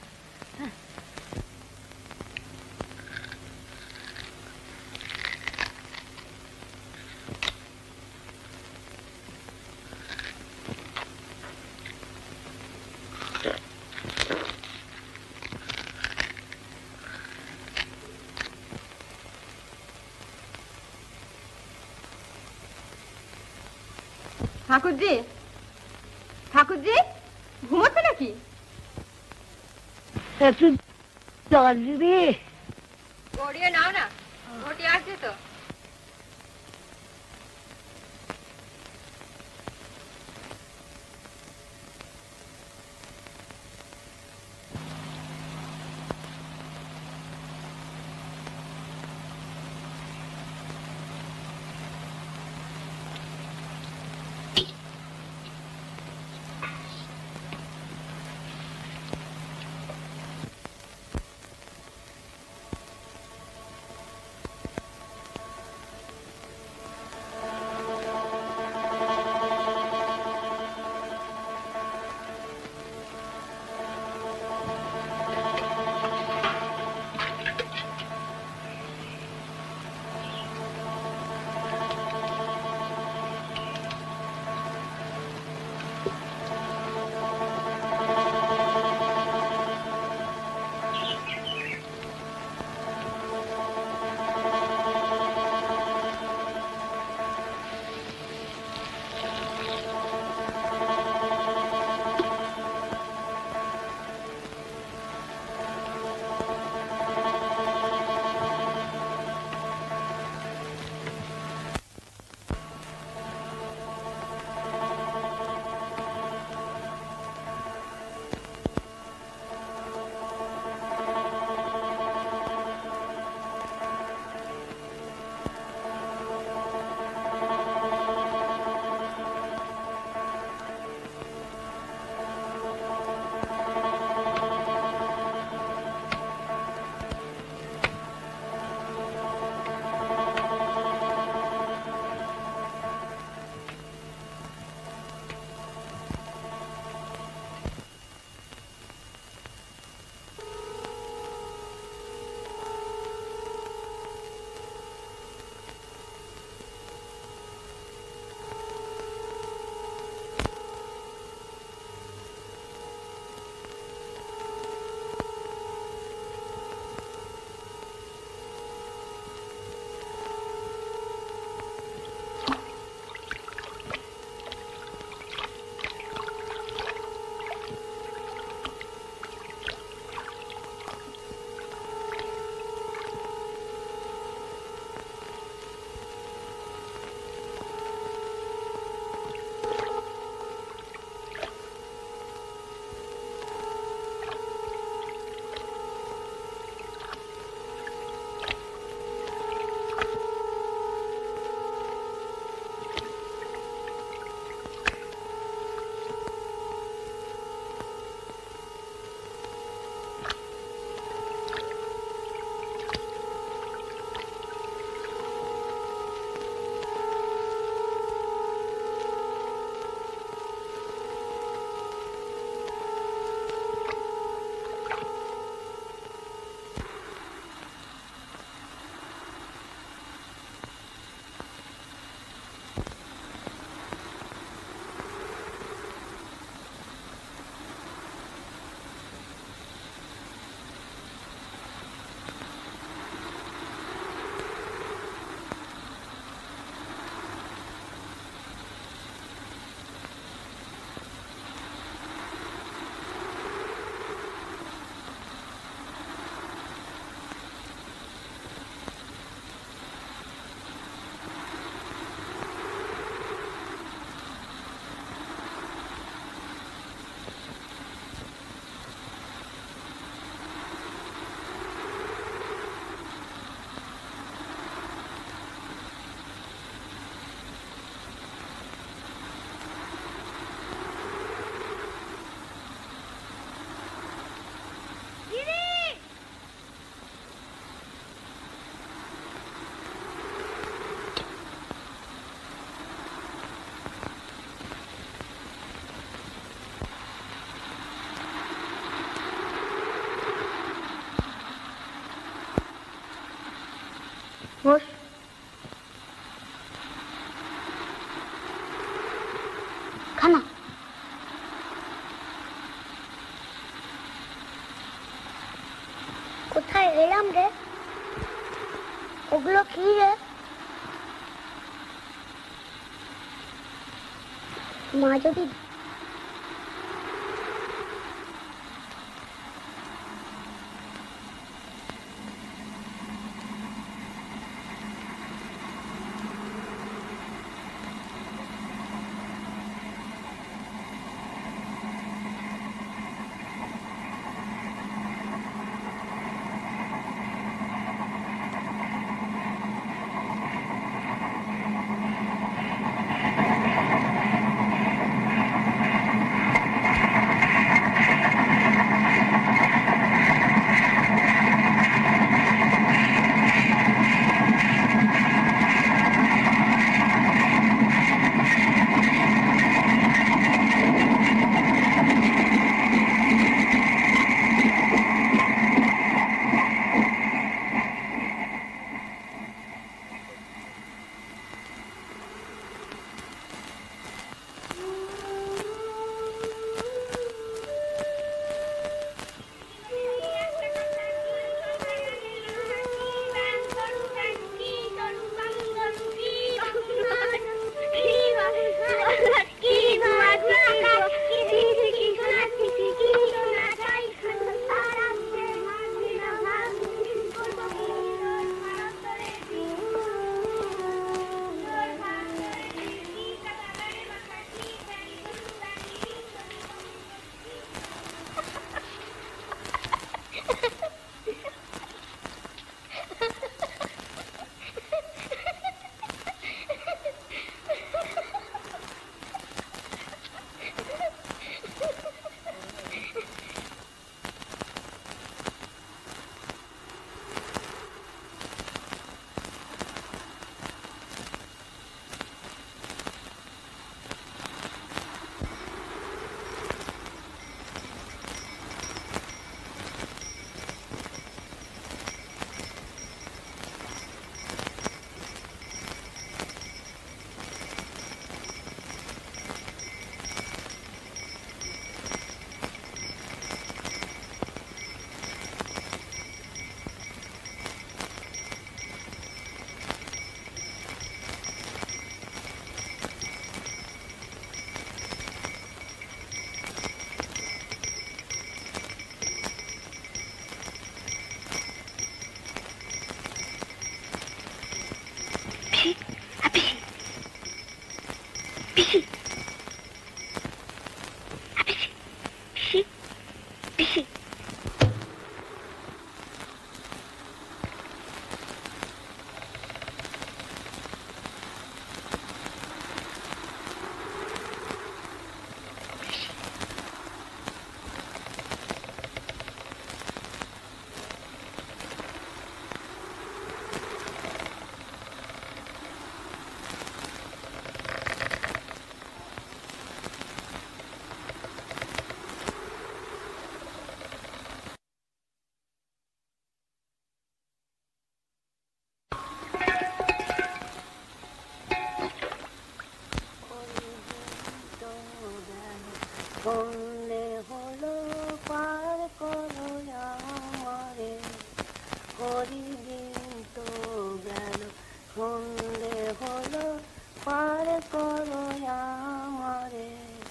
ঠাকুরজি, ঠাকুরজি ঘুমোচ্ছে নাকি? একটু জল দিবি? গড়িয়ে নাও না, ঘটি আসছে তো। কোথায় এলাম রে? ওগুলো কি রে? মা যদি সন্ধে হলো পার করো আমারে, হরিদিন তো গেল। সন্ধে হলো পার করো আমারে,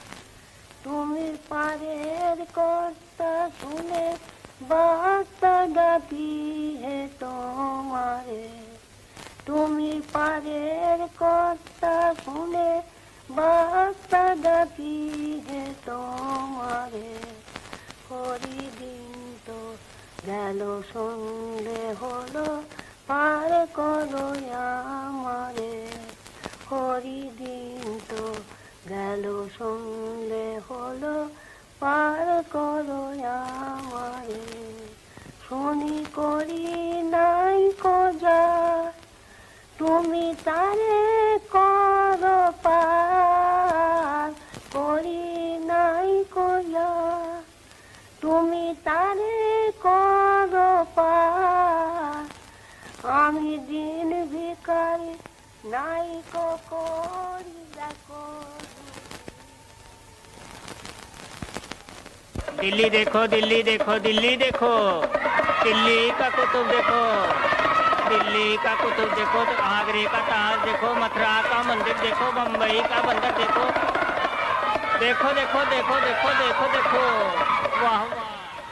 তুমি পারের কর্তা শুনে বার্তা ডাকি হে তোমারে। তুমি পারের কর্তা শুনে বার্তা ডাকি হে তোমারে, হরিদিন তো গেল। সন্ধে হলো পার করো আমারে, হরিদিন তো গেল। সন্ধে হলো পার করো আমারে, শুনি করি নাই কজা, তুমি তারে করো পার। করি নাই কজা, তুমি তারে করো পার। আমি দিন ভিখারি নাই করি দেখো। दिल्ली देखो, दिल्ली देखो, दिल्ली देखो। दिल्ली का कुतुब देखो, दिल्ली का कुतुब देखो, तो आगरे का ताज देखो, मथुरा का मंदिर देखो, बम्बई का बंदर देखो, देखो देखो देखो देखो देखो देखो, वाह वाह।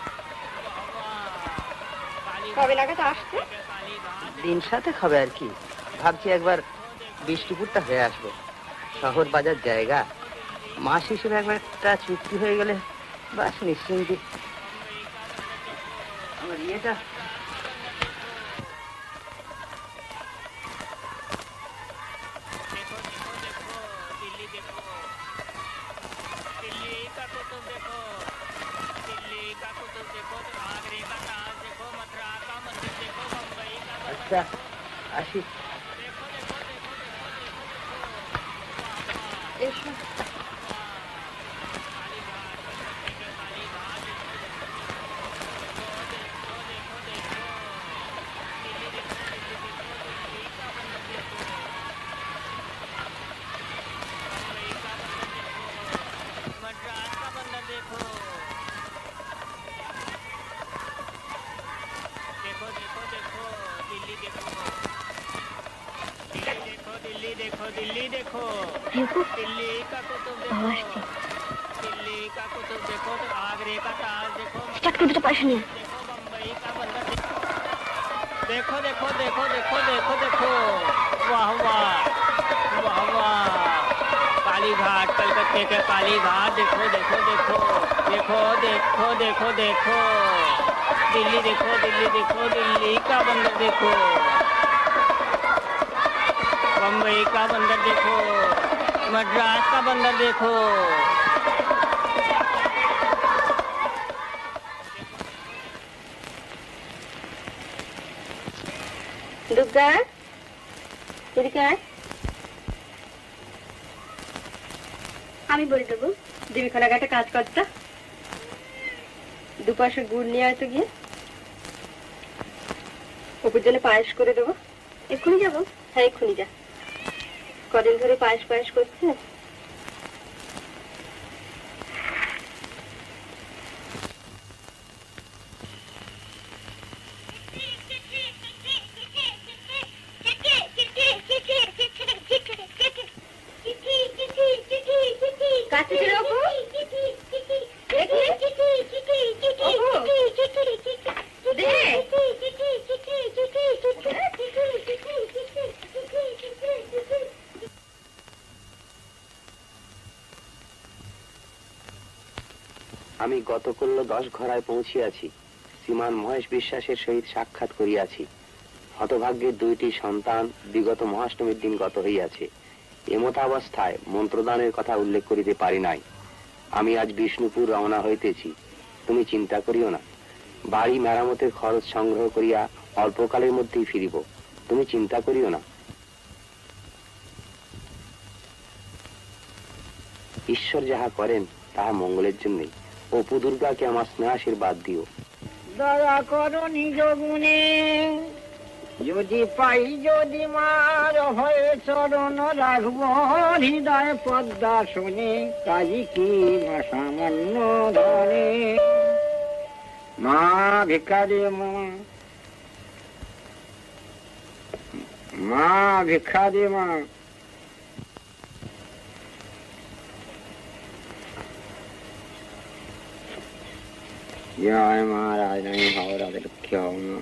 কবে লাগাতে আসছে? দিন সাথে খাবে আর কি, ভাবছি একবার বিষ্ণুপুরটা হয়ে আসবো, শহর বাজার জায়গা, মাস হিসেবে একবার একটা চুক্তি হয়ে গেলে বাস নিশ্চিন্তি। আমার ইয়েটা আচ্ছা আসি। এসো। दिल्ली देखो, दिल्ली का कुतुब देखो, दिल्ली का कुतुब देखो, तो आगरे का ताज देखो, स्टार्ट कर बेटा पैसे नहीं। देखो बम्बई का बंदर देखो, देखो देखो देखो देखो देखो, वाह वाह वाह वाह। काली घाट, कलकत्ते के काली घाट देखो देखो देखो देखो देखो देखो देखो, दिल्ली देखो, दिल्ली देखो, दिल्ली का बंदर देखो, बम्बई का बंदर देखो, मद्रास का बंदर देखो। দুর্গা, এদিকে আয়। আমি বলে দেবো দেবীখানা ঘাটে কাজ করতে, দুপাশে গুড় নিয়ে আয় তো গিয়ে, ওপর জন্য পায়েস করে দেবো। এক্ষুনি যাবো? হ্যাঁ এক্ষুনি যা, কদিন ধরে পায়েস পায়েস করছে। আমি গতকল্য 10 ঘরায় পৌঁছিয়াছি, শ্রীমান মহেশ বিশ্বাসের সহিত সাক্ষাৎ করিয়াছি। হতভাগ্যের 2টি সন্তান বিগত মহাষ্টমীর দিন গত হইয়াছে। এমতাবস্থায় মন্ত্রদানের কথা উল্লেখ করিতে পারি নাই। আমি আজ বিষ্ণুপুর রওনা হইতেছি, তুমি চিন্তা করিও না। বাড়ি মেরামতের খরচ সংগ্রহ করিয়া অল্পকালের মধ্যেই ফিরিব, তুমি চিন্তা করিও না। ঈশ্বর যাহা করেন তাহা মঙ্গলের জন্যই। অপু দুর্গাকে আমার স্নেহাশীর্বাদ দিও। দয়া করো নিজ গুণে, যদি পাই যদি মার হয়ে চরণ রাখব, হৃদয় পদ্মা শুনে কাজী কি সামান্য ধনে। মা ভিক্ষারি মা ভিক্ষারি মা। জয় মহারাজ নাই হাওড়া লক্ষ্য হও।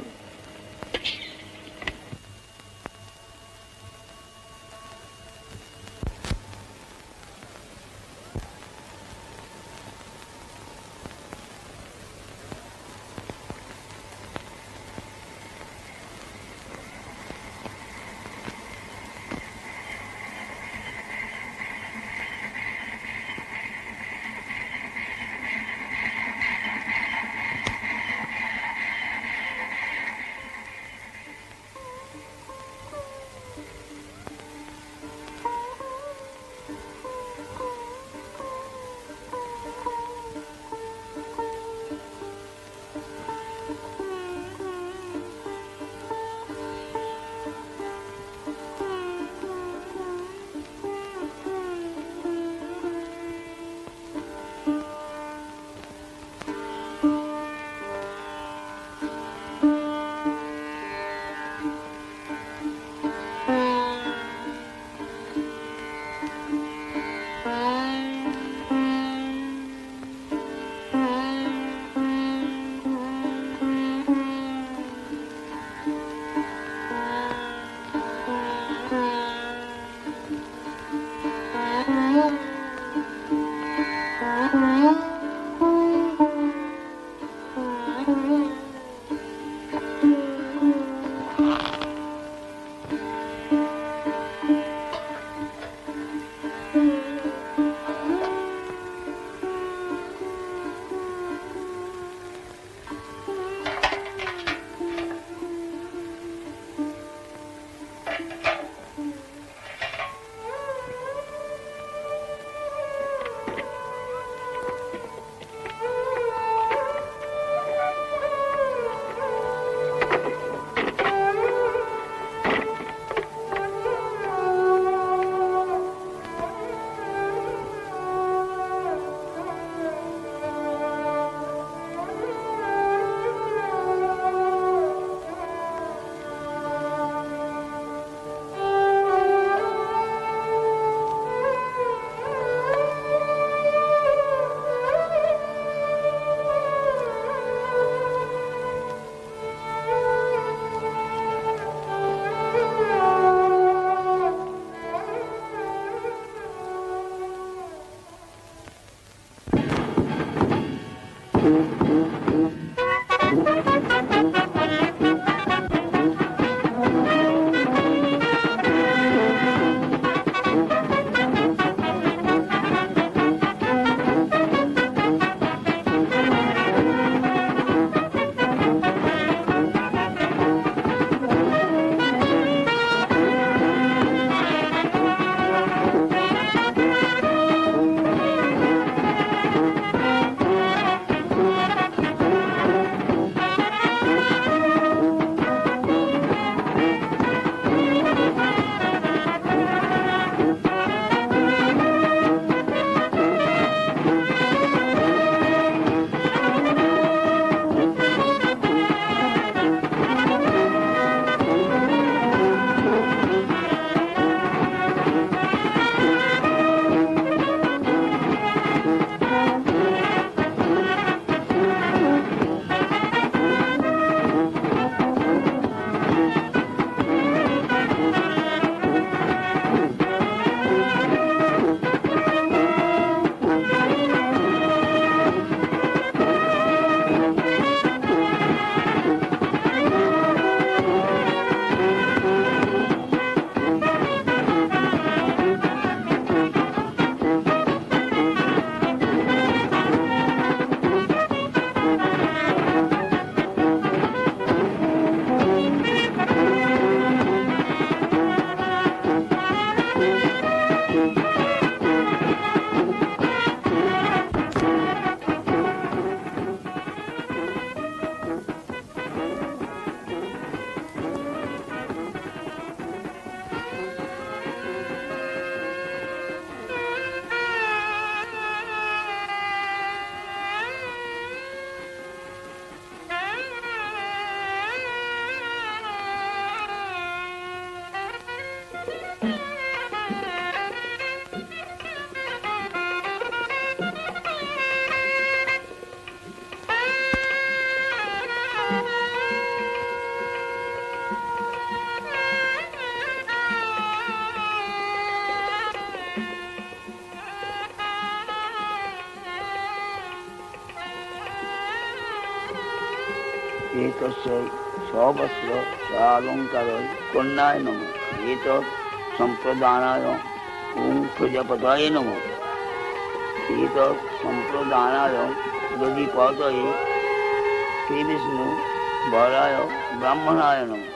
তস্যৈ সবস্ত্র অলঙ্কারৈ কন্যায় নমঃ এতৎ সম্প্রদানায় ওং প্রজাপতয়ে নমঃ এতৎ সম্প্রদানায় দধিপতয়ে শ্রী বিষ্ণু বরায় ব্রাহ্মণায় নমঃ।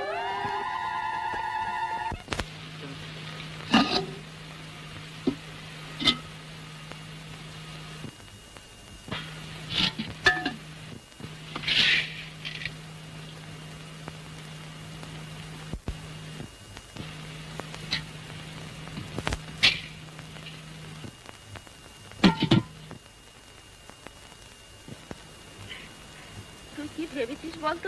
তুই কি ভেবেছিস বলতো?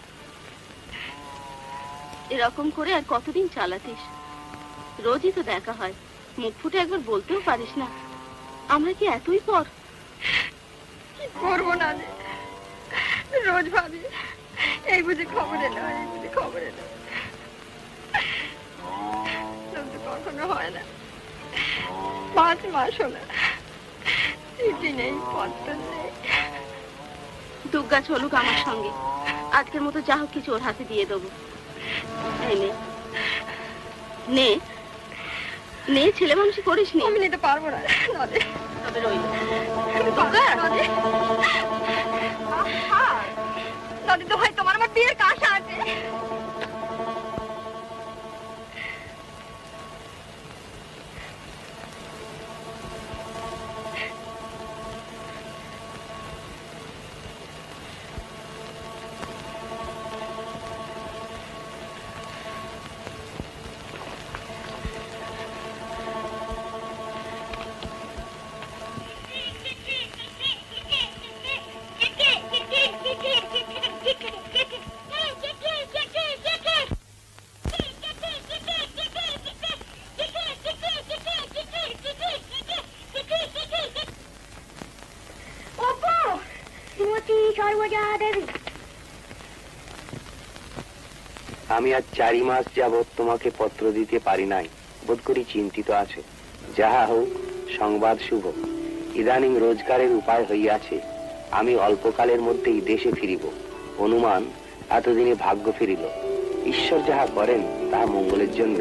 এরকম করে আর কতদিন চালাতিস? রোজই তো দেখা হয়, মুখ ফুটে একবার বলতেও পারিস না। আমরা কি এতই পর? কি করবো না রে, রোজ ভাবি এই বুঝি খবর এলো, এই বুঝি খবর এলো। তো কখনো হয় না, 5 মাস হলো চিঠি নেই, পত্র নেই। দুর্গা চলুক আমার সঙ্গে, আজকের মতো যা হোক কিছু ওর হাতে দিয়ে দেবো। এই নে নে নে, ছেলে মানুষই করিস নি। আমি নিতে পারবো না নদে, তবে রইল নদী তো হয় তোমার আমার বিয়ের কাজ আছে। আমি আজ 4 মাস যাবৎ তোমাকে পত্র দিতে পারি নাই, বোধ করি চিন্তিত আছো। যাহা হোক, সংবাদ শুভ। ইদানিং রোজগারের উপায় হইয়াছে, আমি অল্পকালের মধ্যেই দেশে ফিরিব। অনুমান এতদিনে ভাগ্য ফিরিল। ঈশ্বর যাহা করেন তাহা মঙ্গলের জন্য।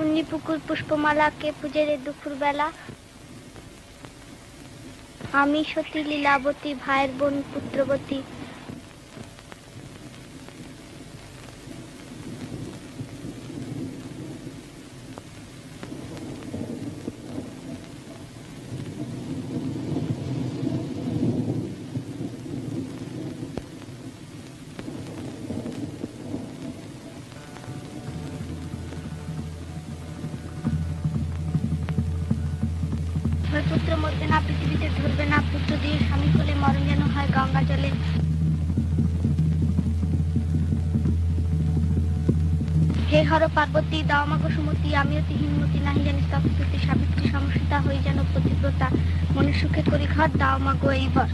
মুন্নি পুকুর পুষ্পমালাকে পূজে রে দুপুর বেলা। আমি সতী লীলাবতী, ভাইয়ের বোন পুত্রবতী। পুত্র মরবে না, পৃথিবীতে ধরবে না, পুত্র দিয়ে স্বামী কোলে মরণ যেন হয় গঙ্গা জলে। হে হর পার্বতী, দাও আমাকে সুমতি, আমি অতি হিমমতি, নাহি জানি তৎপ্রতি সাবিত্রী সমস্যা হয়ে যেন পতিব্রতা, মনের সুখে করি ঘর, দাও আমাগো এই বর।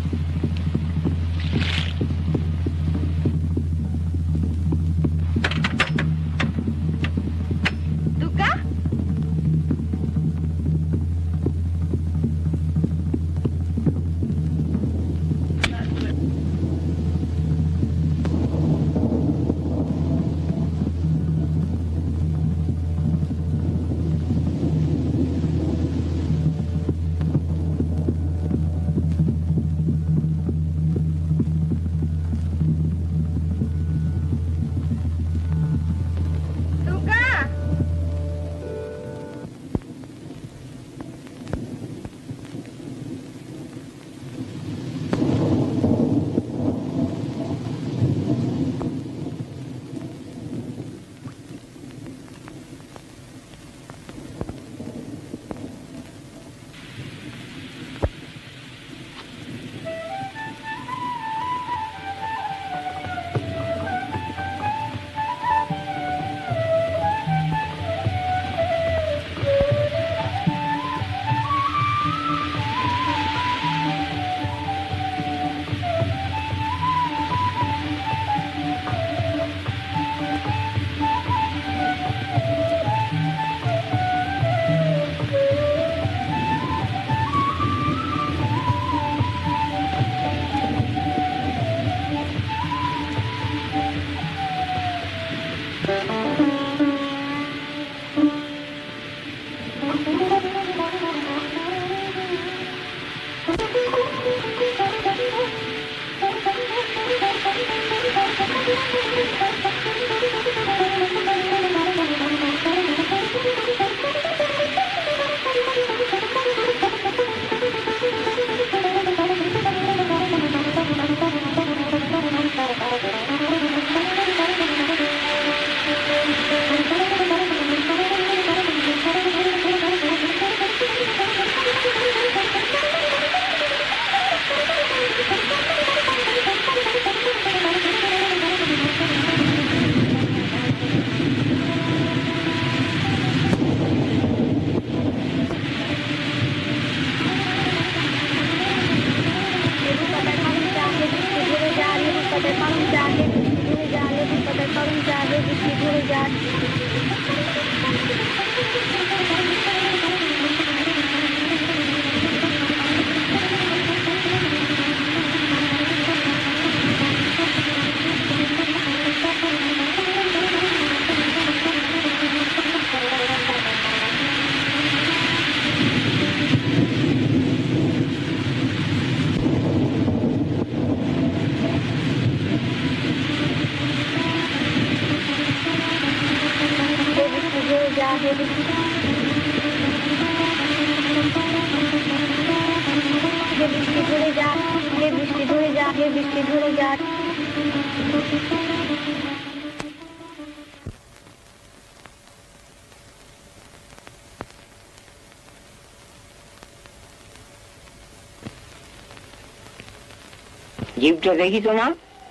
জীবটা দেখি তো না।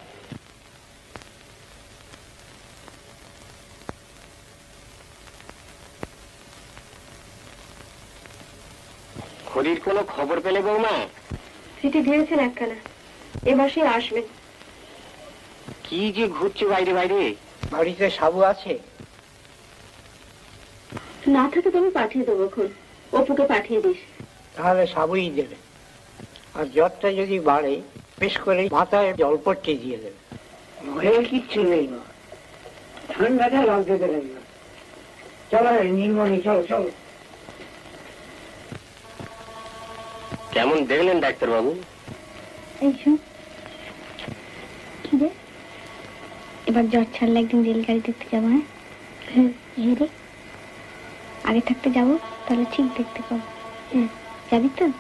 খড়ির কোনো খবর পেলে বৌমা? চিঠি দিয়েছেন একখানা, এ মাসে আসবেন। কি যে ঘুরছে বাইরে বাইরে? বাড়িতে সাবু আছে? না থাকে তুমি পাঠিয়ে দেবো, এখন অপুকে পাঠিয়ে দিস। তাহলে সাবুই দেবে, আর জ্বরটা যদি বাড়ে বেশ করে মাথায় জলপট্টি দিয়ে দেবে। ভয়ে কিচ্ছু নেই, ঠান্ডাটা লাগতে দেবেন না। চলো নীলমণি, চলো চলো। কেমন দেখলেন ডাক্তার বাবু? এই শোন, কি রে, এবার জ্বর ছাড়লে একদিন রেলগাড়ি দেখতে যাবো। হ্যাঁ রে, আগে থাকতে যাবো, তাহলে ঠিক দেখতে পাবো। হ্যাঁ যাবি তো?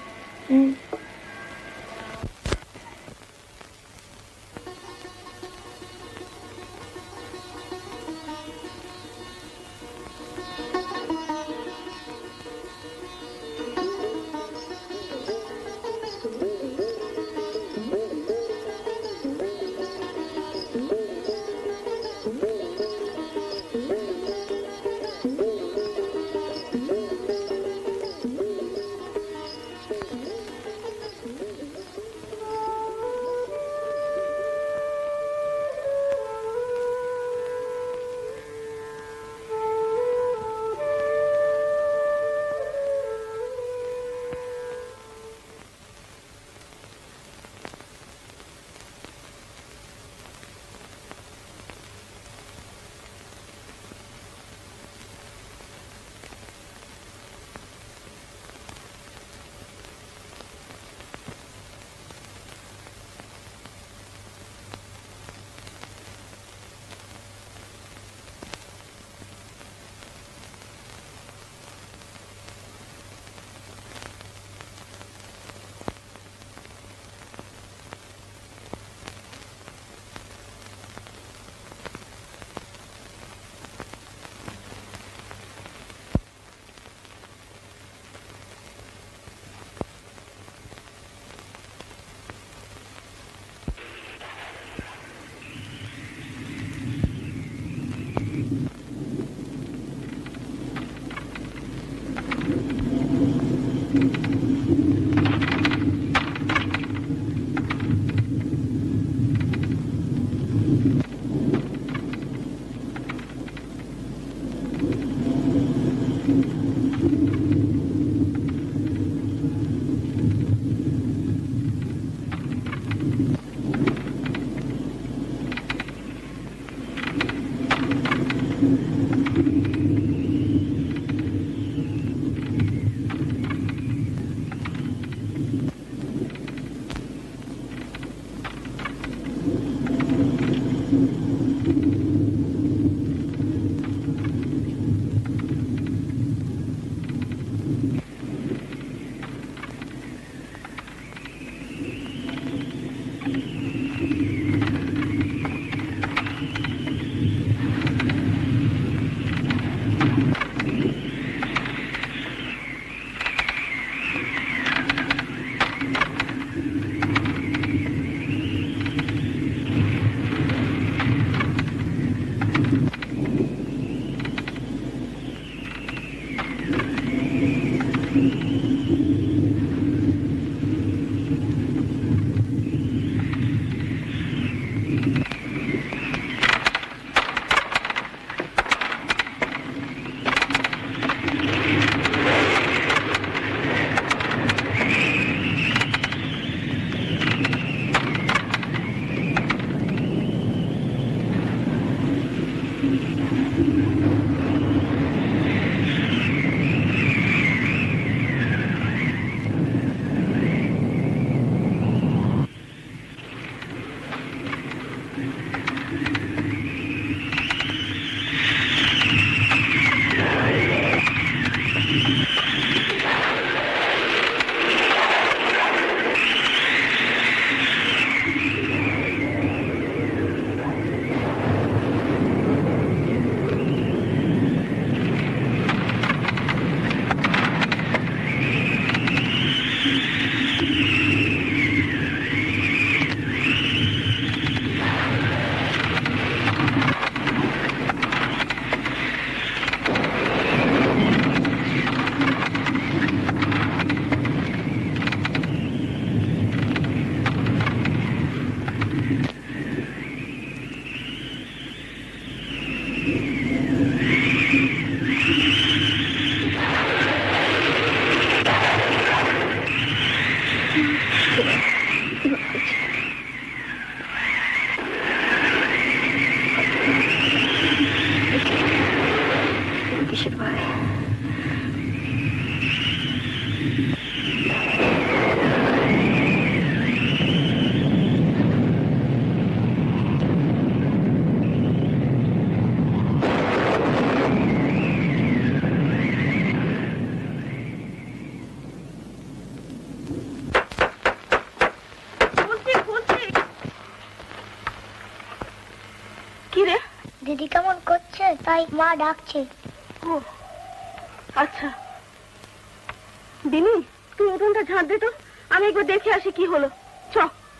কেমন করছে তাই মা ডাকছে। ও আচ্ছা দিনি, তুই উঠোনটা ঝাঁট দে তো, আমি একবার দেখে আসি কি হলো। চ।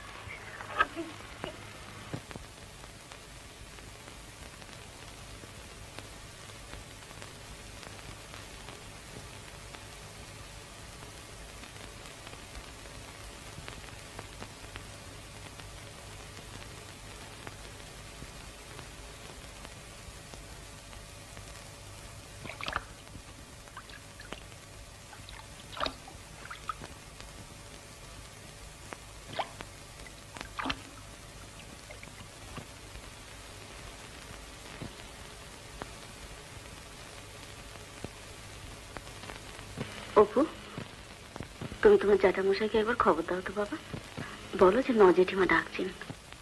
অপু, তুমি তোমার জ্যাঠামশাইকে একবার খবর দাও তো বাবা, বলো যে জেঠিমা ডাকছেন।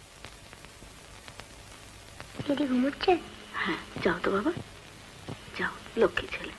দিদি ঘুমোচ্ছে? হ্যাঁ, যাও তো বাবা, যাও, লক্ষ্মী ছেলে।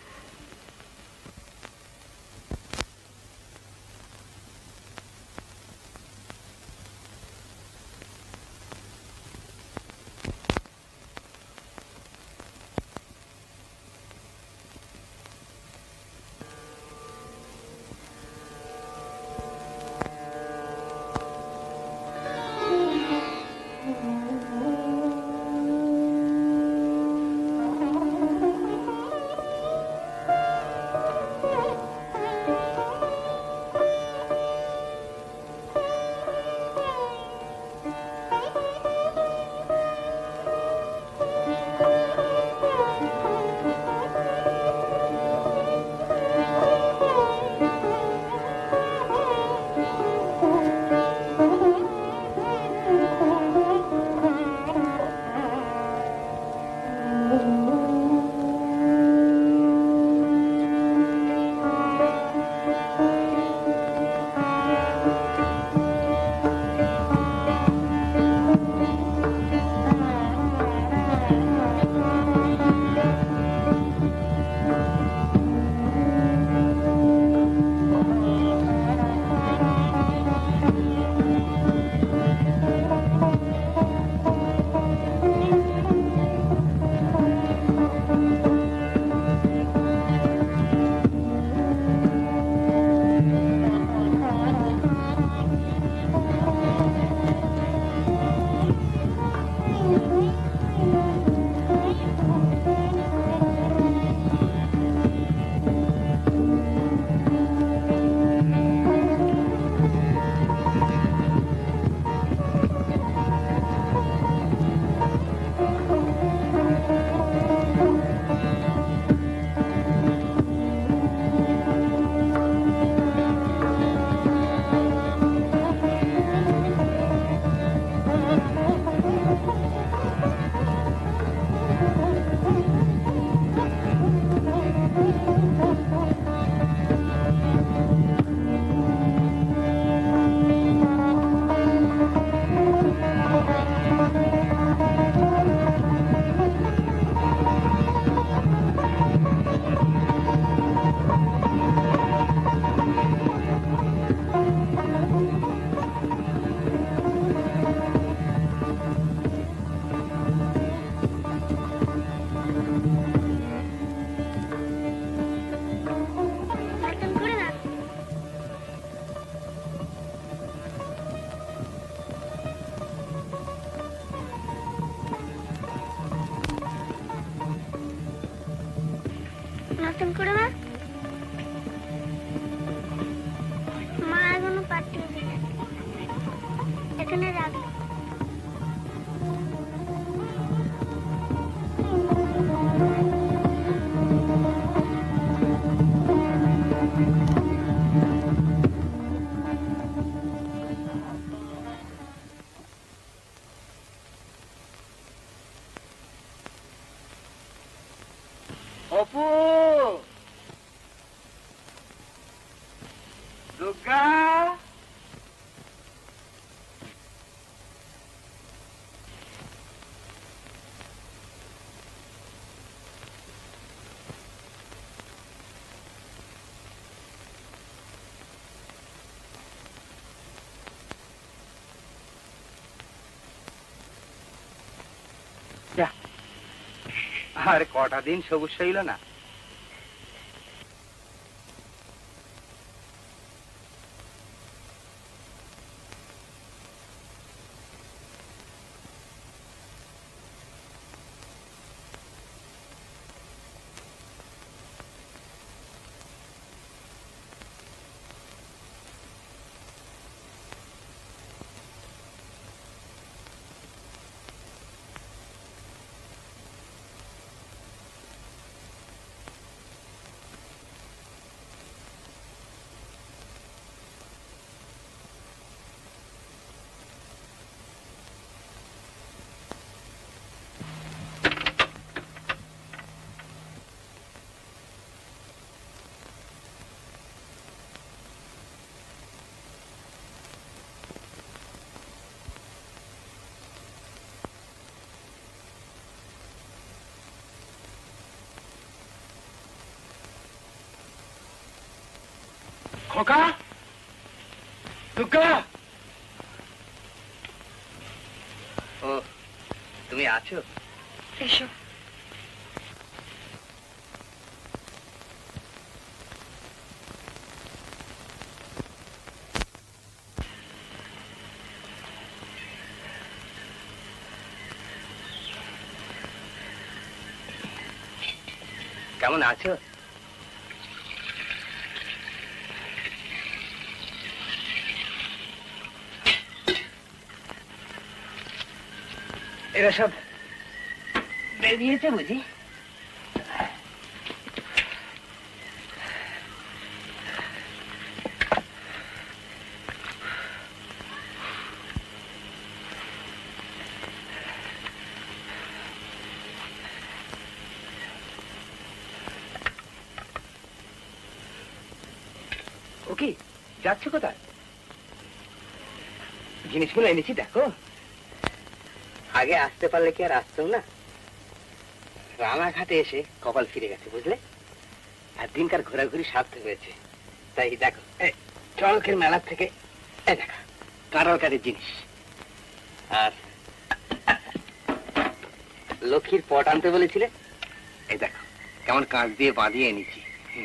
নতুন করে না মা এখনো পাঠিয়ে দিচ্ছে, এখানে রাখলো। অপু, দুর্গা, আর কটা দিন সবুজ হইল না। খোকা, দুর্গা, ও তুমি আছো? এসো। কেমন আছো? এরা সব বেরিয়েছে বুঝি? ওকে, যাচ্ছ কোথায়? জিনিসগুলো এনেছি দেখো। আগে আসতে পারলে কি আর আসতো না? রানাঘাটে এসে কপাল ফিরে গেছে বুঝলে। আর দিনকার ঘোরাঘুরি সার্থক হয়েছে। তাই দেখো, চড়কের মেলার থেকে দেখো কাঁড়ালকারের জিনিস। আর লক্ষ্মীর পট আনতে বলেছিলে, এই দেখো কেমন কাঁচ দিয়ে বাঁধিয়ে এনেছি।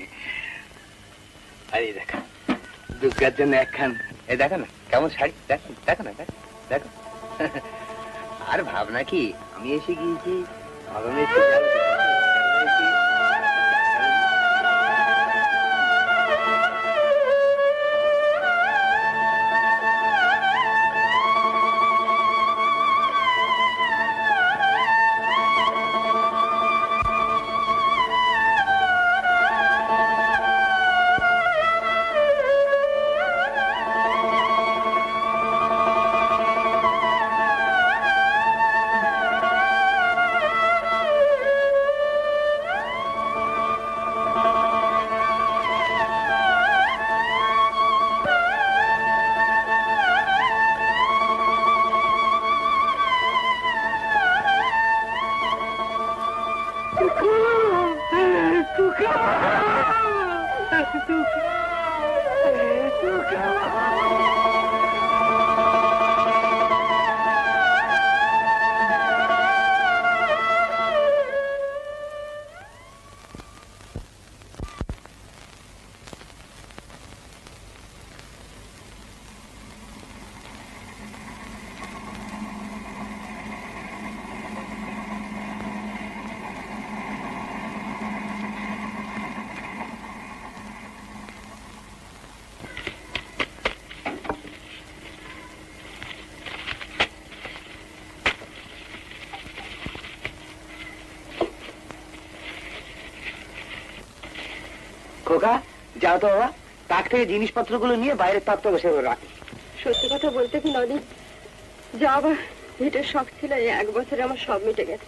আর এই দেখো দুর্গার জন্য একখান, এই দেখো না কেমন শাড়ি, দেখো দেখো না, দেখো। আর ভাবনা কি, আমি এসে গিয়েছি খোকা, যাও তো বাবা, তাক থেকে জিনিসপত্রগুলো নিয়ে বাইরের তাকটা বসে রাখি। সত্যি কথা বলতে কি নদী, যা আবার ভিটের শখ ছিল, এই 1 বছরে আমার সব মিটে গেছে।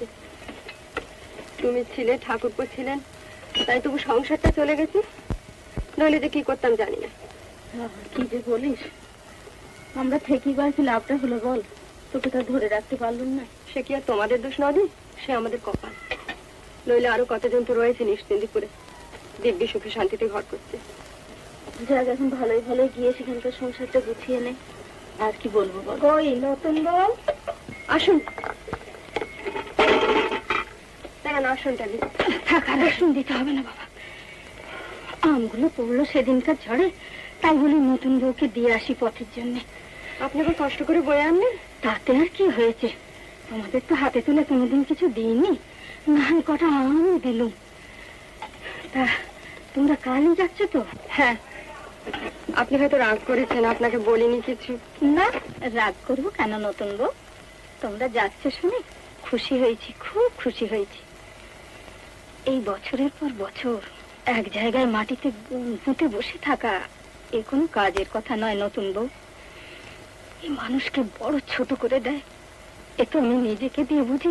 তুমি ছিলে, ঠাকুরপো ছিলেন, তাই তবু সংসারটা চলে গেছে। নইলে যে কি করতাম জানি না। কি যে বলিস, আমরা থেকে বাড়ি লাভটা হলো বল, তোকে তো ধরে রাখতে পারলাম না। সে কি আর তোমাদের দোষ নদী, সে আমাদের কপাল। নইলে আরো কতজন তো রয়েছে নিশ্চিন্তিপুরে, দিব্যি সুখে শান্তিতে ঘর করছে। যাক, এখন ভালোই ভালোই গিয়ে সেখানকার সংসারটা গুছিয়ে নে। আর কি বলবো বল। ওই নতুন বল, আসুন। তা দাঁড়ান আসনটা দিই। থাক, আর আসন দিতে হবে না বাবা। আমগুলো পড়লো সেদিনকার ঝড়ে, তাই বলি নতুন বউকে দিয়ে আসি পথের জন্য। আপনি আবার কষ্ট করে বয়ে আনলেন, তাতে আর কি হয়েছে? তোমাদের তো হাতে তুলে কোনোদিন কিছু দিইনি, না হয় কটা আম দিলুম। তা তোমরা কালই যাচ্ছ তো? হ্যাঁ। আপনি হয়তো রাগ করেছেন, আপনাকে বলিনি কিছু। না, রাগ করবো কেন নতুন বউ? তোমরা যাচ্ছ শুনে খুশি হয়েছি, খুব খুশি হয়েছি। এই বছরের পর বছর এক জায়গায় মাটিতে পুঁতে বসে থাকা এ কোনো কাজের কথা নয় নতুন বউ। এই মানুষকে বড় ছোট করে দেয়, এ তো আমি নিজেকে দিয়ে বুঝি।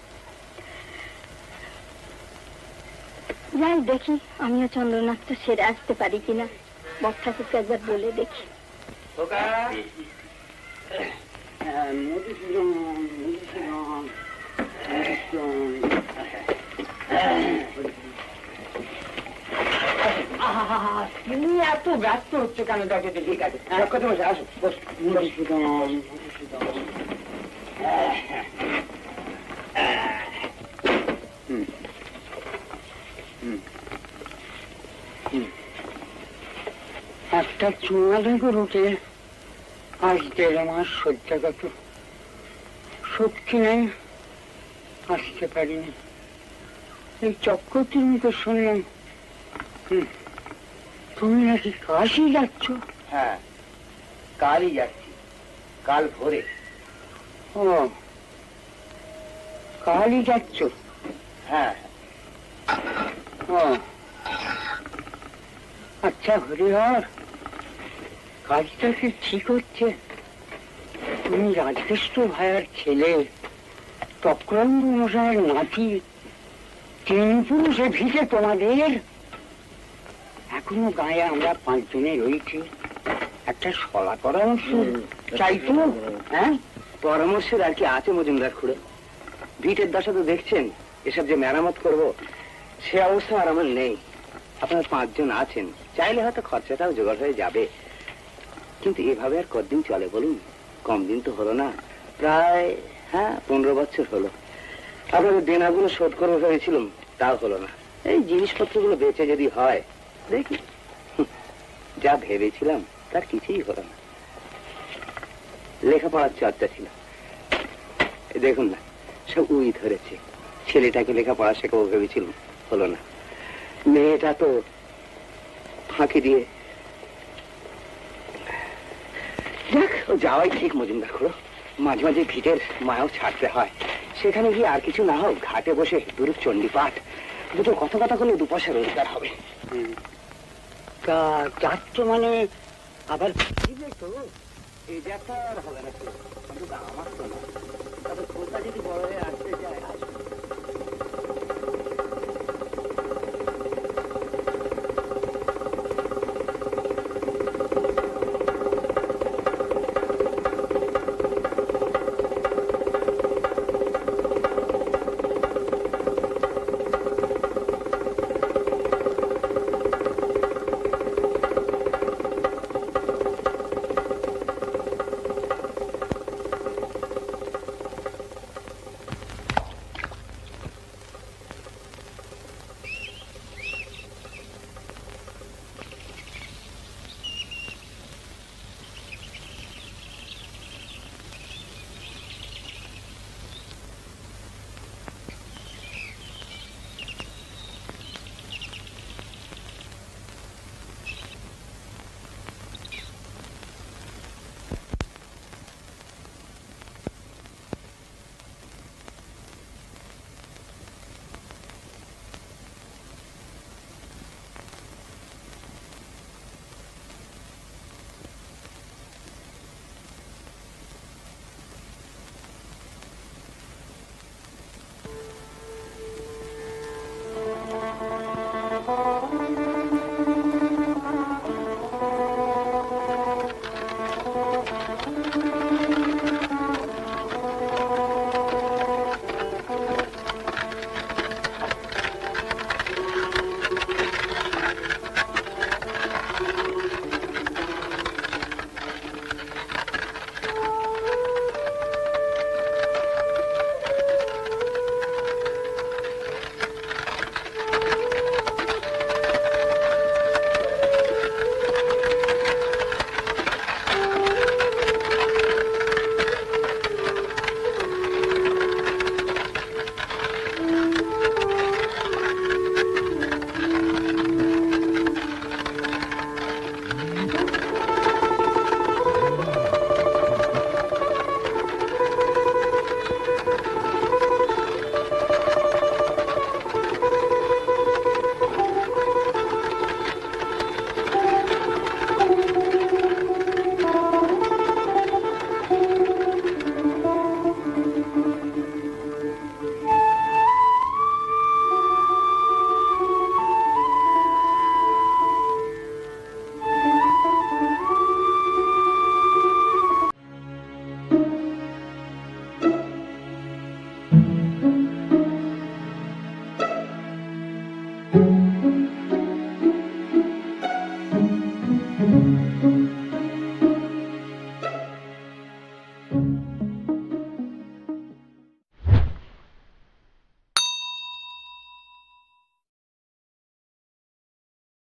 যাই দেখি আমিও চন্দ্রনাথটা সেরে আসতে পারি কিনা। বক ঠাকুরকে একবার বলে দেখি। তুমি এত ব্যস্ত হচ্ছে কেন? দেখে ঠিক আছে, কথা বলছে, আসো বস। একটা চুনা দেখো রুটে আজ 1.5 মাস সহ্যগত, শক্তি নেই, আসতে পারিনি। এই চক্রটির মুখে শুনলাম তুমি নাকি কাশি যাচ্ছ। হ্যাঁ, কালই যাচ্ছি, কাল ভোরে। ও, কালই যাচ্ছ? হ্যাঁ। ও আচ্ছা হরিহর, কাজটা কি ঠিক হচ্ছে? তুমি রাজকৃষ্ণ ভাইয়ের ছেলে চক্রান্ত মশাইয়ের নাতি, 3 পুরুষে ভিটে তোমাদের। এখনো গায়ে আমরা 5 জনে রয়েছি, একটা সলা পরামর্শ চাইতো। হ্যাঁ, পরামর্শের আর কি আছে মজুমদার খুড়ো? ভিটের দশা তো দেখছেন, এসব যে মেরামত করব সে অবস্থা আর আমার নেই। আপনার 5 জন আছেন, চাইলে হয়তো খরচাটাও জোগাড় হয়ে যাবে, কিন্তু এভাবে আর কতদিন চলে বলুন? কম দিন তো হলো না, প্রায় 15 বছর হলো। আপনাদের দেনাগুলো শোধ করবো ভেবেছিলাম, তাও হলো না। এই জিনিসপত্রগুলো বেচে যদি হয় দেখি। যা ভেবেছিলাম তার কিছুই হলো না। লেখাপড়ার চর্চা ছিল, দেখুন না সব উই ধরেছে। ছেলেটাকে লেখাপড়া শেখাবো ভেবেছিলাম, হলো না। মেয়েটা তো ফাঁকি দিয়ে, দেখ ও যাওয়াই ঠিক মজুমদার খুড়ো। মাঝে মাঝে ভিটের মায়াও ছাড়তে হয়। সেখানে গিয়ে আর কিছু না হোক, ঘাটে বসে দুরূপ চণ্ডী পাঠ, দুটো কথা করলে 2 পয়সা রোজগার হবে। তা যাচ্ছ মানে আবার ফিরবে তো? এই যাত্রা আর হবে না, আমার তো না। তবে খোকা যদি বড় হয়ে আসতে চায়